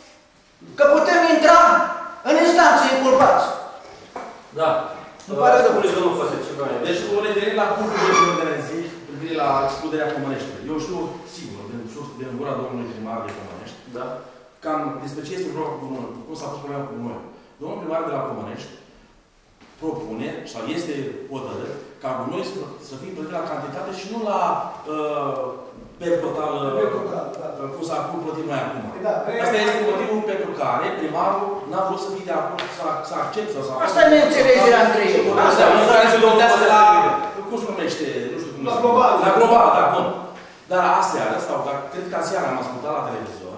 că putem intra în instanță inculpați. Da. Nu pare rău. Spuneți, domnul Făsă, ceva. Deci, cu referire la punctul de ordine de zi, privire la excluderea Comănești. Eu știu, sigur, din sus, din gura domnului primar de Comănești, Da. cam despre ce este vorba cu noi, cum s-a pus problema cu noi. Domnul primar de la Comănești propune, sau este hotărât, ca noi să, să fim plătiți la cantitate și nu la uh, per total, uh, cum s-a plătit noi acum. Asta este motivul pentru care primarul n-a vrut să fie de acord să, să accepte sau să... Asta e neînțelegerea între ei. Asta nu s-a rezolvat la... Cum se numește? Nu știu cum. La global. La global, da, bun. Dar aseară, sau cred că aseară am ascultat la televizor,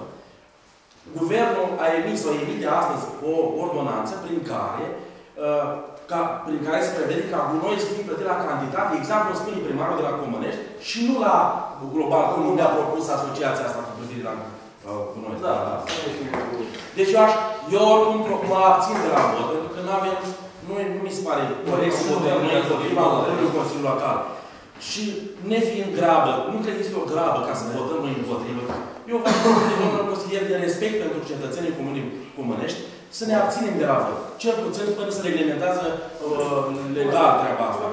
guvernul a emis sau emite astăzi o ordonanță prin care uh, ca, prin care se prevede ca gunoi să fie plătit la cantitate, exact cum spune primarul de la Comănești, și nu la global, cum ne-a propus asociația asta cu privire la uh, gunoi. Da, da. Deci eu, aș, eu oricum mă abțin de la vot, pentru că nu avem, nu, nu mi se pare corect să votăm noi împotriva hotărârii Consiliului Local. Și ne fiind grabă, nu cred că este o grabă ca să votăm noi împotrivă. Eu vă spun de domnul consilier de respect pentru cetățenii Comunii Comănești, să ne abținem de la vot. Cel puțin până se reglementează uh, legal treaba asta.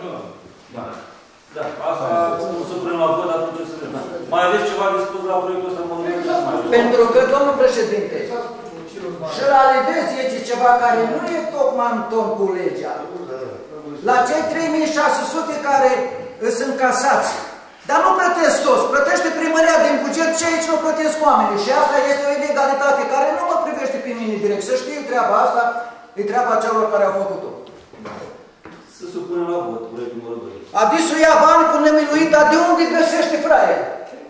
Da. Da, asta o să punem la vot, atunci o să vedem. Mai aveți ceva de spus la proiectul ăsta? Pentru că, domnul președinte, și la Livezi este ceva care nu e tocmai în ton cu legea. La cei trei mii șase sute care sunt casați, dar nu plătesc toți, plătește primăria din buget și aici nu plătesc oamenii. Și asta este o inegalitate care nu mă privește pe mine direct. Să știu treaba asta, e treaba celor care au făcut-o. Să supunem la vot, proiectul numărul doi. Adisul ia bani cu nemiluit, dar de unde găsește fraier?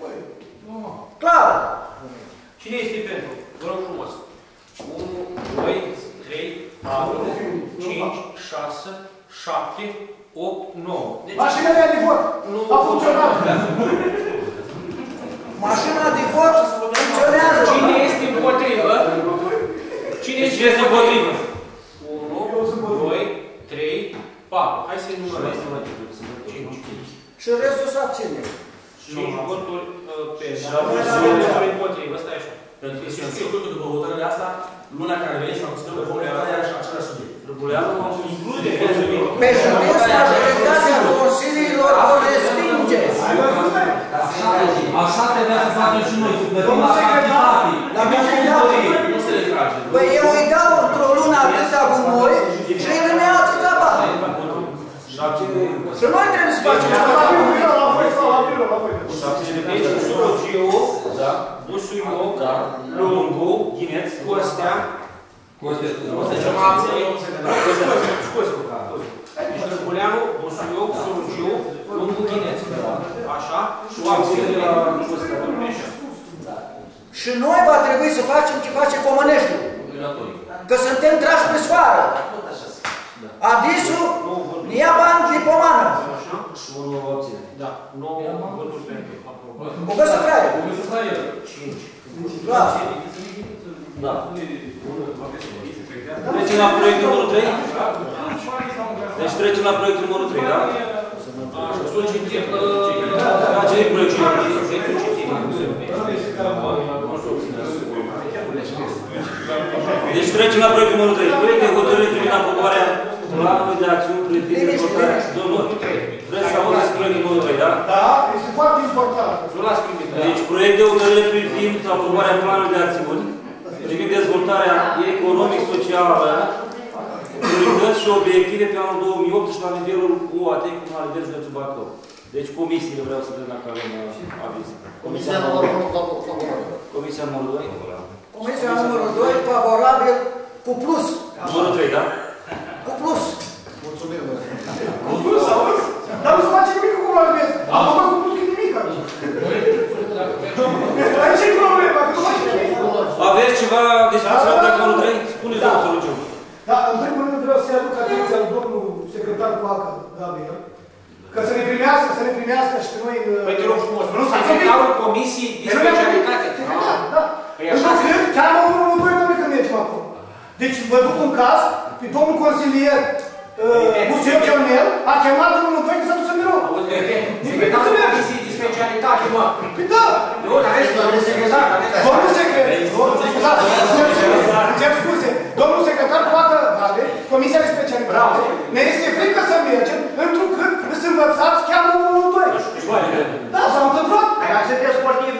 Clar. Cine este pentru? Vă rog frumos. unu, doi, trei, patru, cinci, șase, șapte, opt, nouă. Mașina mea de vot a funcționat. Mașina de vot funcționează. Cine este împotrivă? Cine este împotrivă? unu, doi, trei, patru. Hai să-i numărăm. cinci. Și restul se abține. cinci voturi pentru. cinci voturi împotrivă. Stai așa. Pentru că este sigur că după hotărârea asta, luna care vine sau stăpă hotărârea așa același subiect. Răbuleanul include Pe județ, majoritatea consiliilor o respinge. Așa trebuia să facem și noi, să plătim la cantitate. La cantitate. Nu se retrage. Păi eu îi dau într-o lună atâta gunoi și îi rămea atâta bani. Și noi trebuie să facem asta. Deci, Surogiu, Busuioc, Lungu, Ghineț, Costea, Costea, Deci mă abțin, eu nu se retrage. scuze, deci Răbuleanu, Busuioc, Surogiu, Lungu, Ghineț. Așa? Și o abține de la Costea. Și noi va trebui să facem ce face Comăneștiul. Că suntem trași pe sfoară. Adisul ne ia bani de pomană. și unul obține. Da, nouă voturi pentru. O găsă fraie. cinci. Da. Da. Trecem la proiectul numărul trei? Deci trecem la proiectul numărul trei, da? Solicităm. Da, ce e proiectul numărul trei? Deci trecem la proiectul numărul trei. Proiect de hotărâre privind aprobarea planului de acțiuni privind dezvoltarea. Domnul, vreți să auziți proiectul numărul trei, da? Da, este foarte important. Nu l-ați primit. Deci proiect de hotărâre privind aprobarea planului de acțiuni privind dezvoltarea economic-socială, priorități și obiective pe anul două mii optsprezece la nivelul U A T, cum la nivelul județul Bacău. Deci comisiile vreau să vedem dacă avem aviz. Comisia numărul unu, favorabil. Comisia numărul doi. Comisia numărul doi, favorabil cu plus. Numărul trei, da? Cu plus. Mulțumim. Cu plus, auzi? Dar nu se face nimic cu Comănești. Am făcut cu plus nimic aici. Aici e problema, că nu face nimic. Aveți ceva de spus la proiectul numărul trei? Spuneți, domnul Soluciu. Da, în primul rând vreau să-i aduc atenția lui domnul secretar secretar cu A C A, Gabriel, că să ne primească, să ne primească și pe noi în... Păi te rog frumos, nu secretarul comisiei de specialitate. Da, da. Încât chiar mă unul doi domnule când mergem acolo. Deci vă duc un caz, pe domnul consilier Buceu Ionel a chemat unul doi că s-a dus în birou. Secretarul comisiei de specialitate, mă. Păi da. Nu, dar ești domnul secretar. Domnul secretar, scuzați, îmi scuze, domnul secretar poate avea comisia de specialitate. Ne este frică să mergem, întrucât îți învățați chiar unul doi. Da, s-a întâmplat. Ai acceptat sportiv?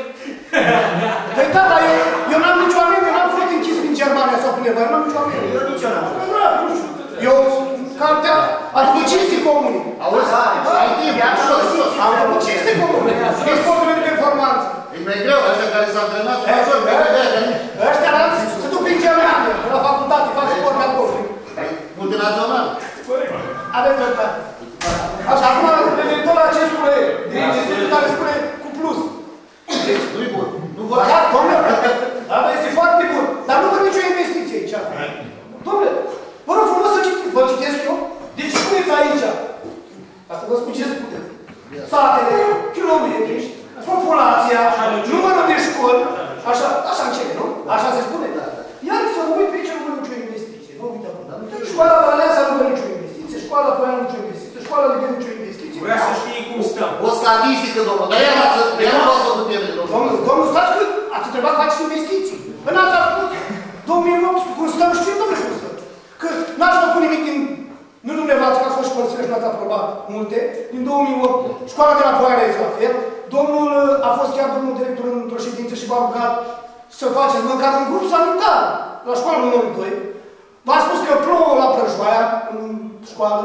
Păi da, dar eu, eu n-am nicio amendă, eu n-am fost închis prin Germania sau prin Eva, eu n-am nicio amendă. Eu nici eu n-am. Nu știu. Eu, cartea, am făcut cinste comune. Auzi? Ai timp, am știu. Am făcut cinste comune. Exportul meu de performanță. E mai greu, ăștia care s-au antrenat, major, mai greu de aia, Ăștia se duc prin Germania, la facultate, fac sport de acolo. multinațional. Aveți dreptate. Așa, acum, referitor la acest proiect, direcția care spune cu plus. Nu-i bun. Nu Ba da, domnule, dar este foarte bun. Dar nu văd nicio investiție aici. Domnule, vă rog frumos să citiți. Vă citesc eu? Deci spuneți aici. Ca să vă spun ce spuneți. Satele, kilometri, populația, numărul de școli, așa, așa începe, nu? Așa se spune? Iar să mă uit pe aici, nu văd nicio investiție. Nu uite acum. Școala Băleasa nu văd nicio investiție, școala Poiana nu nicio investiție, școala Ligă nicio investiție. Vrea să știi cum stăm. O statistică, domnul, dar ea nu va să putem, domnul. Domnul, domnul, stați că ați întrebat să faceți investiții. În asta a spus, două mii opt, cum stăm, știm, domnule, cum stăm. Că n-ați făcut nimic din, nu dumneavoastră, că ați fost școlțile și n-ați aprobat multe, din două mii opt, școala de la Poiana este la fel. Domnul, a fost chiar domnul director într-o ședință și v-a rugat să faceți măcar un grup sanitar la școala numărul doi. V-a spus că plouă la Prăjoaia, în școală.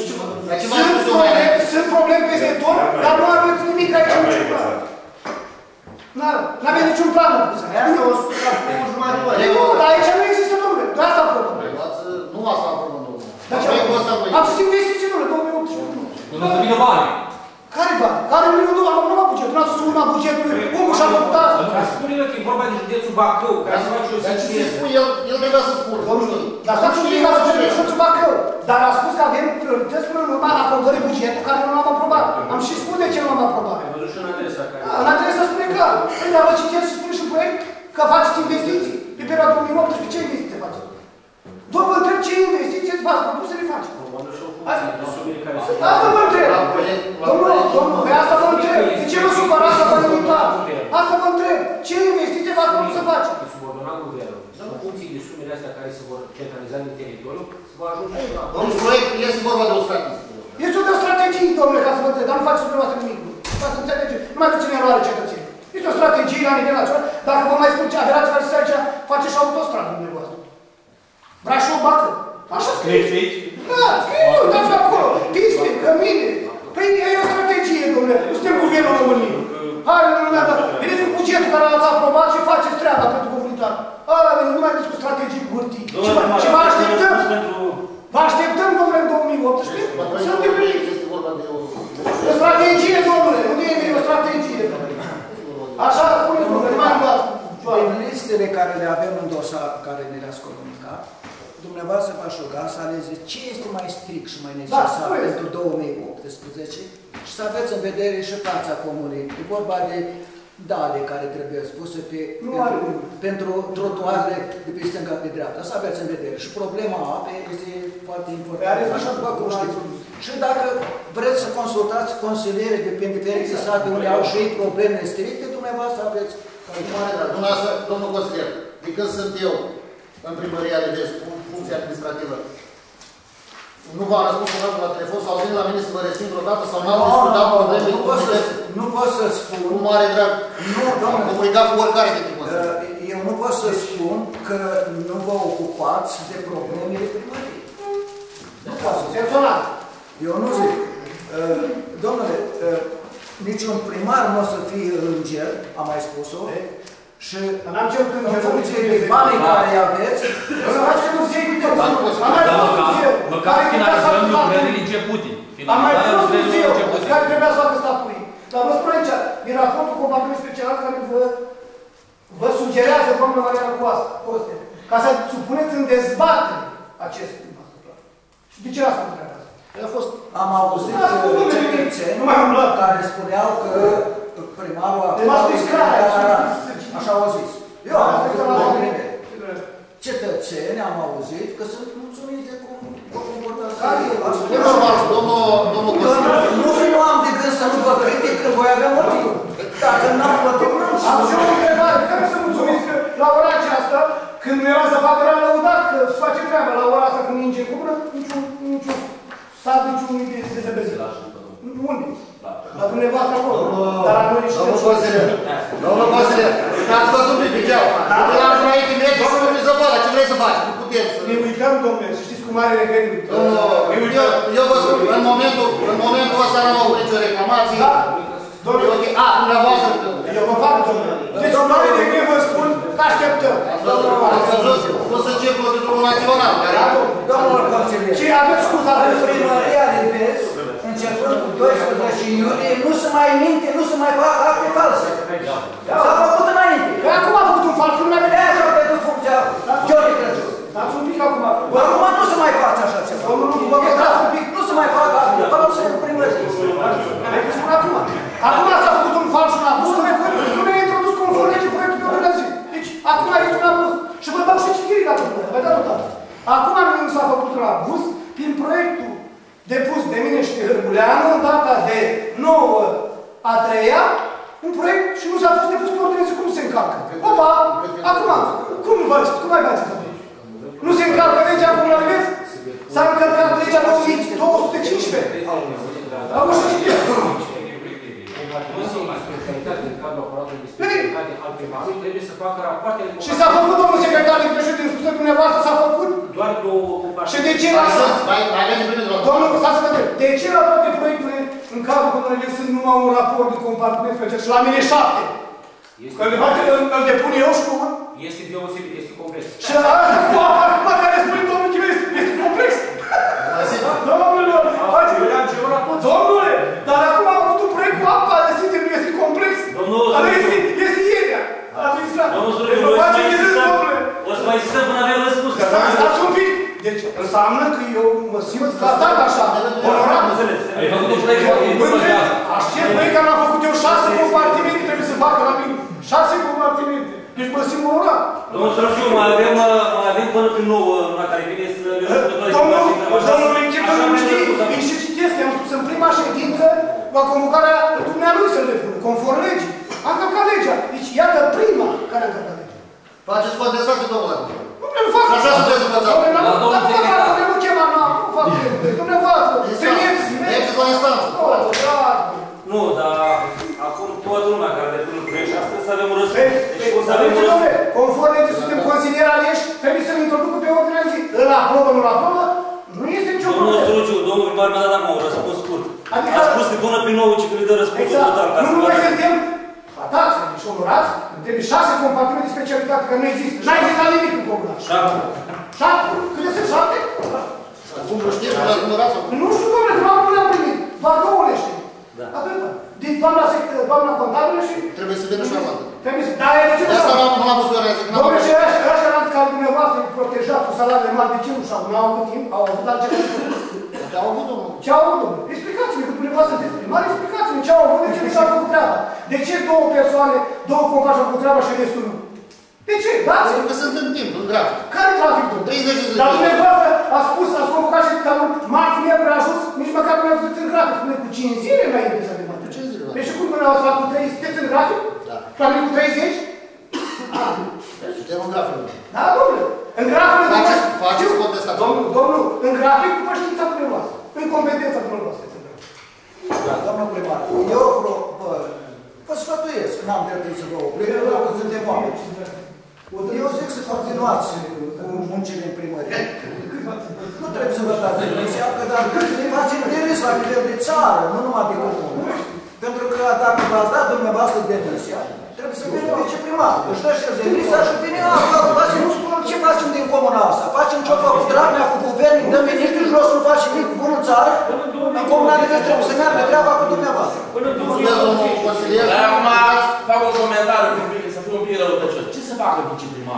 Sunt probleme, sunt probleme peste tot, dar nu aveți nimic aici, niciun plan. N-aveți niciun plan. Asta o spus acum o jumătate de oră. Nu, dar aici nu există, domnule. De asta aprobăm. Nu asta aprobăm, domnule. Dar ce? Ați zis investiții, domnule, două mii optsprezece. Nu să vină bani. Care bani? Care nu am aprobat bugetul? Nu ați spus urma bugetului, omul și-a făcut asta. Spune-le că e vorba de județul Bacău, care se face o Dar ce se secție. spune, el, el trebuia să spună. Domnul, dar stați un pic la județul Bacău. Dar a spus că avem priorități până în urma aprobării bugetului care nu l-am aprobat. Am și spus de ce nu l-am aprobat. Ai văzut și în adresa care... Da, în adresa spune clar. Păi, dar vă citesc și spune și în proiect că faceți investiții. Pe perioada două mii optsprezece, ce investiții faceți? După vă întreb ce investiții v-ați propus să le faceți. Asta vă întreb. Domnul, domnul, pe asta vă întreb. De ce vă supărați să vă limitați? Asta vă întreb. Ce investiții v-ați propus să faceți? Subordonat guvernul. În funcție de sumele astea care se vor centraliza din teritoriu, se va ajunge și la... Domnul proiect, este vorba de o statistică. Este o strategie, domnule, ca să vă întreb, dar nu faceți dumneavoastră nimic. Ca să înțelegeți. Nu mai duceți în eroare cetățenii. Este o strategie la nivel național. Dacă vă mai spun ce adevărat să faceți aici, faceți și autostradă dumneavoastră. Brașov-Bacău. Așa scrie. Da, scrie eu, dați acolo. Piste, cămine. Păi e o strategie, domnule. Nu suntem guvernul României. Hai, domnule, dar vedeți un bugetul care l-ați aprobat și faceți treaba pentru comunitate. Ala, nu mai vedeți cu strategii cu hârtii. Și vă așteptăm. Vă așteptăm, domnule, în două mii optsprezece. Să îndepliniți. Este vorba de o... O strategie, domnule. Unde e o strategie, domnule? Așa spuneți, domnule, mai învață. În listele care le avem în dosar, care ne le-ați comunicat, dumneavoastră v-aș ruga să alegeți ce este mai strict și mai necesar da, pentru două mii optsprezece și să aveți în vedere și fața comunei. E vorba de dale care trebuie spuse pe, pentru, pentru trotuarele de pe stânga pe dreapta. Să aveți în vedere. Și problema apei este foarte importantă. Așa după cum știți. Și dacă vreți să consultați consiliere de pe diferite sate unde au și ei probleme stricte, dumneavoastră aveți... Dumneavoastră, domnul consilier, de când sunt eu în primăria de vest, cu funcție administrativă, nu v-a răspuns un la telefon sau venit la mine să vă resping vreodată sau n-am discutat probleme cu comunități? Nu pot să spun... Cu mare drag. Nu, am comunicat cu oricare de tipul ăsta. Eu nu pot să spun că nu vă ocupați de problemele primăriei. Nu pot să spun. Eu nu zic. Domnule, niciun primar nu o să fie înger, am mai spus-o, și în funcție de banii care îi aveți, să faceți un zi de măcar finalizăm lucrările începute. Am mai fost un zi care trebuia să facă statuii. Dar vă spun aici, din raportul combatului special care vă, vă sugerează, doamna Mariana Coste, ca să supuneți în dezbatere acest lucru. Și de ce asta nu treaba asta? A fost... Am auzit cetățeni Nu mai am luat. care spuneau că primarul a M-a spus clar. așa au zis. Eu am auzit la mine. Cetățeni am auzit că sunt mulțumiți de cum vă comportați. E normal, domnul Consiliu. Nu am de gând să nu vă critic când voi avea motiv. Dacă n-am motiv, nu am și o întrebare. Care să mulțumiți că la ora aceasta, când nu era zăpadă, era lăudat că se face treaba. La ora asta, când ninge cu mână, niciun, niciun sat, niciun de zăbezele. Unde? La dumneavoastră acolo. Dar la noi nici Domnul Consiliu, domnul Consiliu, stați văzut un pic, iau. De la înainte merge și nu zăpadă, ce vrei să faci? Nu putem să... Ne uităm, domnule, să știți cum are revenit. Eu vă spun, în momentul, în momentul ăsta n-am avut nicio reclamație. Da. Domnule, a, dumneavoastră... Eu vă fac, domnule. Deci, mare de gând vă spun că așteptăm. Ați văzut cum se circulă pe drumul național. Domnul consilier, ce aveți scuza de primăria de vest, începând cu doisprezece iulie, nu se mai minte, nu se mai fac acte false. S-a făcut înainte. Păi acum a făcut un fals, nu mai De aia și-au pierdut funcția Gheorghe Crăciun. Dați un pic acum. Acum nu se mai face așa ceva. Vă rog un pic, nu se mai fac acte false în primărie. Hai că spun acum. Acum s-a făcut un fals și un abuz, nu mi-a introdus conform legii proiectul de ordine zi. Deci, acum este un abuz. Și vă dau și citirii dacă vreau. Vă dau toată. Acum nu s-a făcut un abuz prin proiectul depus de mine și de Hârbuleanu în data de nouă a treia, un proiect și nu s-a fost depus pe ordine zi. Cum se încalcă? Opa! Acum, cum vă cum mai v-ați făcut? Nu se încalcă legea cum la vedeți? S-a încălcat legea două mii două sute cincisprezece. Am să citesc. Și s-a făcut, domnul secretar de președinte, spune dumneavoastră, s-a făcut? Doar două Și de ce la... Domnul, stați să vă întreb, de ce la toate proiectele în cadrul comunității sunt numai un raport de compartiment special și la mine șapte? Că de fapt îl depun eu și cu... Este deosebit, este complex. Și asta cu apa care spune domnul Chiu este complex? Domnule, domnule, dar acum am avut un proiect cu apa, este, este complex. Dar este, este iedea. Domnul Zurbiu, o să mai insistăm până avem răspuns. Stați un pic. Deci înseamnă că eu mă simt tratat așa, onorat. Ai făcut un proiect foarte important. Acest proiect care l-am făcut eu, șase compartimente trebuie să facă la mine. Șase compartimente. Deci mă simt onorat. Domnul Zurbiu, mai avem, mai avem până prin nouă, la care vine să le răspundă. Domnul Închetă nu știi, îi și citesc, i-am spus în prima ședință, la convocarea dumnealui să-l depună, conform legii. Am călcat legea. Deci iată prima care a călcat legea. Faceți contestație, domnule. Nu fac. Așa sunteți învățat. Nu chema, nu fac. Dumneavoastră, trimiți. Mergeți la instanță. Nu, dar acum toată lumea care depune proiect și astăzi să avem un răspuns. Deci o să avem un răspuns. Conform legii, suntem consilieri aleși, trebuie să-l introducă pe ordinea zi. Îl aprobă, nu-l aprobă, nu este nicio problemă. Domnul Struciu, domnul primar mi-a dat acum un răspuns scurt. Adică... A spus că până prin nouă ce când dă răspunsul total. Nu, noi suntem atați și onorați, trebuie șase compartimente de specialitate, că nu există. N-a existat nimic în comunal. Șapte. Șapte? Câte sunt șapte? Cum nu știți, nu l-ați numărat? Nu știu, domnule, că nu le-am primit. Doar două le știu. Da. Atâta. Din doamna, doamna contabilă și... Trebuie să vină și amată. Trebuie să... Dar e ce de asta nu l-am pus pe reație. Domnule, și ăștia l-am ca dumneavoastră protejat cu salariile mari, de ce nu și-au? N-au avut timp? Au avut altceva de făcut? Ce au avut, domnule? Ce au avut, domnule? Explicați-mi, că dumneavoastră sunteți primari, explicați-mi ce au avut, de ce nu și-au făcut treaba. De ce două persoane, două companii și-au făcut treaba și restul nu? De ce? Dați? Pentru că sunt în timp, în grafic. Care trafic, domnule? treizeci de zile. Dar dumneavoastră a spus, a convocat și ca marți miercuri a ajuns, nici măcar nu mi-a făcut în grafic. Spune cu cinci zile înainte să vedem. Cu cinci zile, da. Deci cum dumneavoastră cu trei, sunteți în grafic? Da. Trafic cu treizeci? Suntem în grafic. Da, domnule. În grafic... Faceți, faceți contestație. Domnul, domnul, în grafic după știința dumneavoastră. În competența dumneavoastră. Da, domnul primar, eu vă sfătuiesc, n-am dreptul să vă oprim, pentru că suntem oameni. Eu zic să continuați cu muncile în primărie. Nu trebuie să vă dați demisia, că dacă ne facem interes la nivel de țară, nu numai de comună. Pentru că dacă v-ați dat dumneavoastră demisia, trebuie să vină viceprimar. Își dă și demisia și vine ce facem din comuna asta? Facem ce-o făcut Dragnea cu guvernul, dăm ministrul jos, nu face nimic bun în țară? În comunalitate trebuie să meargă treaba cu dumneavoastră. Mulțumesc, domnul consilier. Dar acum fac un comentariu, să fiu un pic răutăcios. Ce să facă viceprimarul?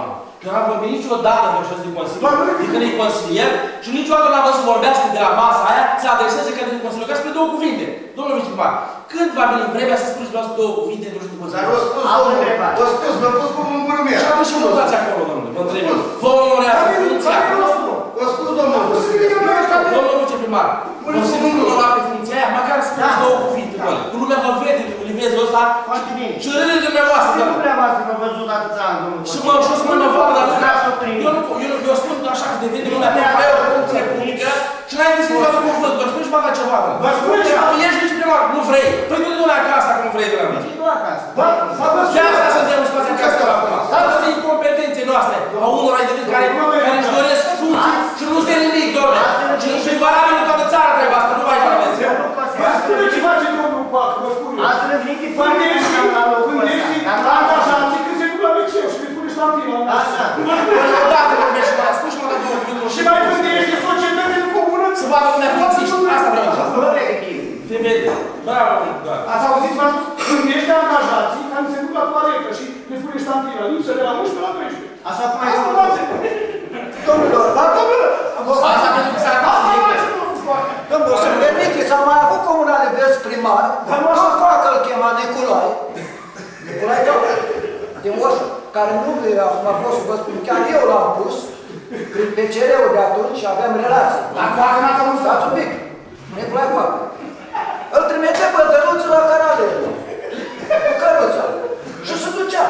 Că n-am vorbit niciodată în acest Consiliu, de când e consilier, și niciodată n-am văzut să vorbească de la masa aia, să adreseze către Consiliu. Că spre două cuvinte. Domnul viceprimar, când va veni vremea să spuneți vreau două cuvinte într-o știu Consiliu? Dar o spus, domnul, o spus, vă pus cu în gură mea. Și atunci și votați acolo, domnule, vă întreb. Vă onorează funcția. O spus, domnul. Domnul viceprimar, Consiliul ăla pe funcția aia, măcar să spuneți două cuvinte, bă. Că lumea vă vede, livezul ăsta. Foarte bine. Și râde dumneavoastră, Nu domnule. dumneavoastră m-a văzut atâția ani, domnul. Și mă, și o să mă mă vadă, dar eu, eu, eu spun așa că devine lumea că ai o funcție publică și n-ai discutat cu cuvânt, doar spune și facă ceva. Vă spune și nu ești viceprimar, nu vrei. Păi du-te du-le acasă dacă nu vrei de la mine. Nu acasă. Chiar asta suntem în spația acasă la acum. Asta sunt incompetenței noastre, a unor indivizi care care își doresc funcții și nu se nimic, doamne. Și e valabil în toată țara treaba asta, nu mai vorbesc. Vă spune ce face domnul Pac, vă spune. Ați răvnit foarte mult la locul Când ăsta. ești Dar nu angajații, când se ducă la liceu și când pune ștampila. Așa. Odată vorbești și mai spui și mă dă două cuvinte. Și mai când ești societate în comună, Să vadă lumea funcții și asta vreau să Nu reghim. te vede. Bravo, doamne. ați auzit, v-am spus, când ești angajații, care se duc la toaletă și le pune ștampila, lipsă de la unsprezece la treisprezece. Așa cum ai Asta spus. face. Domnilor, dar domnilor, Asta pentru că s-a acasă. Domnul, să-mi permiteți, am mai avut comunale vezi primar, să facă îl chema Nicolae, Nicolae din Oșu, care nu acum a fost să vă spun, chiar eu l-am pus, prin P C R-ul de atunci și aveam relații. La Coacă n-ați auzit? Stați un pic, Nicolae Coacă. Îl trimite bătăluțul la canale, cu căruța, și se ducea.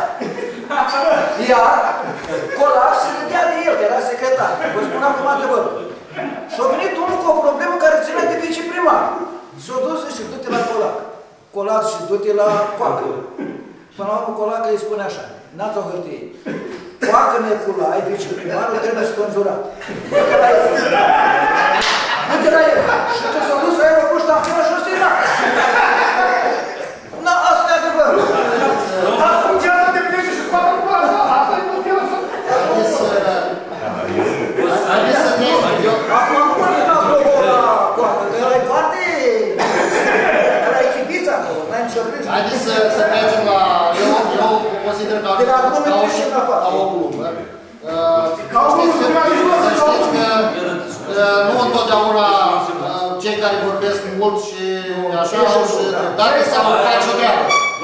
Iar Colaș se râdea de el, că era secretar. Vă spun acum adevărul. Și-a venit unul cu o problemă care ținea de viceprimar. S-a dus și du-te la Colac. Colac și du-te la Coacă. Până la urmă Colac îi spune așa, n-ați o hârtie. Coacă Nicolae, viceprimarul, trebuie spânzurat. Du-te la el. Du-te la el. Și când s-a dus la el, a pus ștampila și o strigat. Na, asta e adevărul. Dar funcția asta depinde și Coacă cu asta. Asta e tot el să... Haideți să ne... Acum nu mă dau două la Coacă, că ăla e foarte... Ăla e chipița acolo, n-ai nicio problemă. Haideți să, să mergem la... Eu, eu consider că De la ca glume o, trecem la fapte. ca o glumă. Uh, știți că, să știți că uh, nu întotdeauna uh, cei care vorbesc mult și așa au și dreptate sau fac și treabă.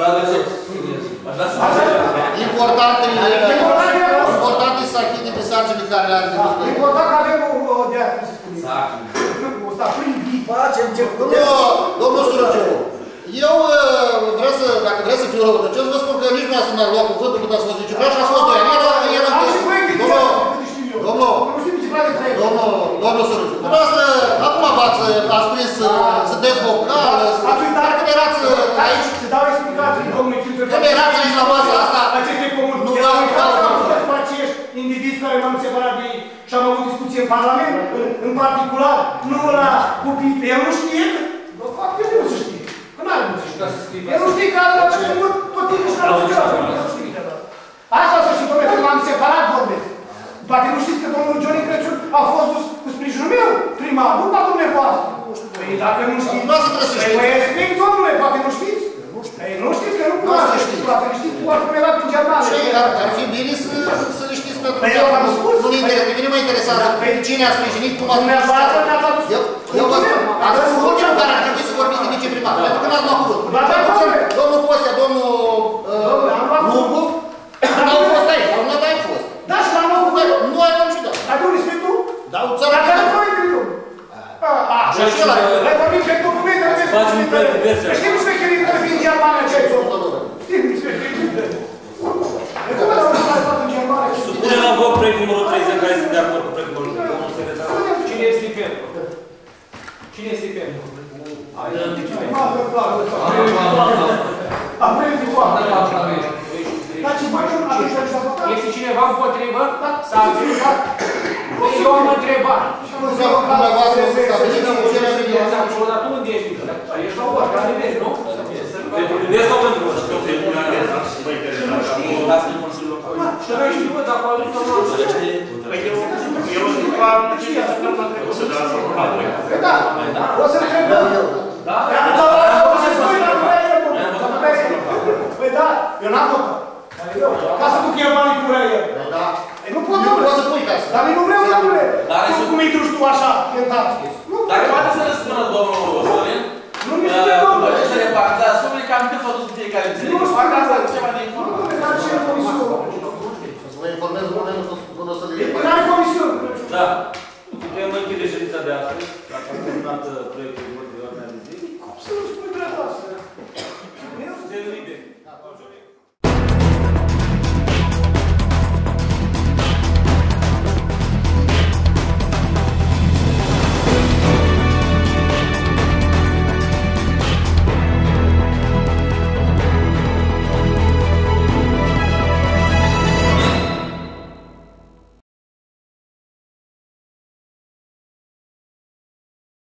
Important e, important e să achite pe sarcinile care le are de văzut. Important că avem o dea, cum se spune. O sta prin vii. Facem ce putem. Eu, domnul Surăciu, eu uh, vreau să, dacă vreți să fiu răutăcios, vă spun că nici nu a sunat luat cuvântul cât ați fost viceprimar și ați fost doi ani. El, el, Am și proiecte de domnul, câte știu eu. domnul, Nu știu viceprimar de trei. domnul, domnul Surăciu, dumneavoastră, acum v-ați, ați prins, sunteți vocal, Ați uitat dar când erați aici, să dau explicații, domnul Chilță. când erați aici la masa asta, Aceste comuni. nu v-am uitat, Am fost cu acești indivizi care m-am separat de ei și am avut discuție în Parlament, în, în particular, nu la copii. El nu știe, de fapt, el nu se știe. Că n-are cum să știe. El nu știe că a făcut tot timpul și n-a făcut. Asta să știi, domnule, că m-am separat, vorbesc. Poate nu știți că domnul Johnny Crăciun a fost dus cu sprijinul meu, primar, nu ca dumneavoastră. Păi dacă nu știți, nu trebuie să știți. păi explic, domnule, poate nu știți. Păi nu știți că nu cunoaște, poate nu știți, poate cum era prin Germania. și ar, ar fi bine să, să le știți pentru că Păi eu v-am nu, spus. nu, ne inter- pe mine mă interesează cine a sprijinit, cum a Dumneavoastră ne-ați adus. Eu, eu vă spun, ați spus ultimul care ar trebui să vorbiți de viceprimar, pentru că n-ați luat cuvântul. Ba da, domnule. Domnul Costea, domnul Domnule, am luat Lungu, n-au fost aici, la un moment dat ai fost. Da, și l-am luat cuvânt. Nu ai luat niciodată. Dar tu respect tu? Dar Dar țara care nu ai gândit? și acela e. Hai vorbim pe documente, nu vezi Facem un proiect de versie. Știi cum șmecherii care fi în Germania ce ai făcut? Știi cum șmecherii? De cum ai făcut ai făcut în Germania? Supune la vot proiectul numărul treizeci care sunt de acord cu proiectul numărul domnul secretar. Cine este pentru? Cine este pentru? Este cineva împotrivă? S-a afirmat? Eu am întrebat. Dumneavoastră să stabiliți cu cele Dar tu unde ești? Ești la ori, care vezi, nu? Pentru Livesc sau pentru Roș? Că pentru Livesc. Și noi știu, dar cu altul nu am să Da, o să întrebăm. Da? Păi da, eu n-am votat. Ca să duc eu banii cu el. Nu explicați. Dar noi nu vrem, domnule, Dar tu să- cum intru tu așa, tentat. Nu Dacă vrem. poate să răspundă domnul Sorin, Nu mi se domnule. după ce se repartizează sumele, cam cât s-au dus în fiecare zi. Nu Fac asta cu ceva de Domnule, informație. dar ce comisiune? Să vă informez, domnule, nu o să le Care comisiune? Da. Putem închide ședința de astăzi. Dacă am terminat uh, proiectul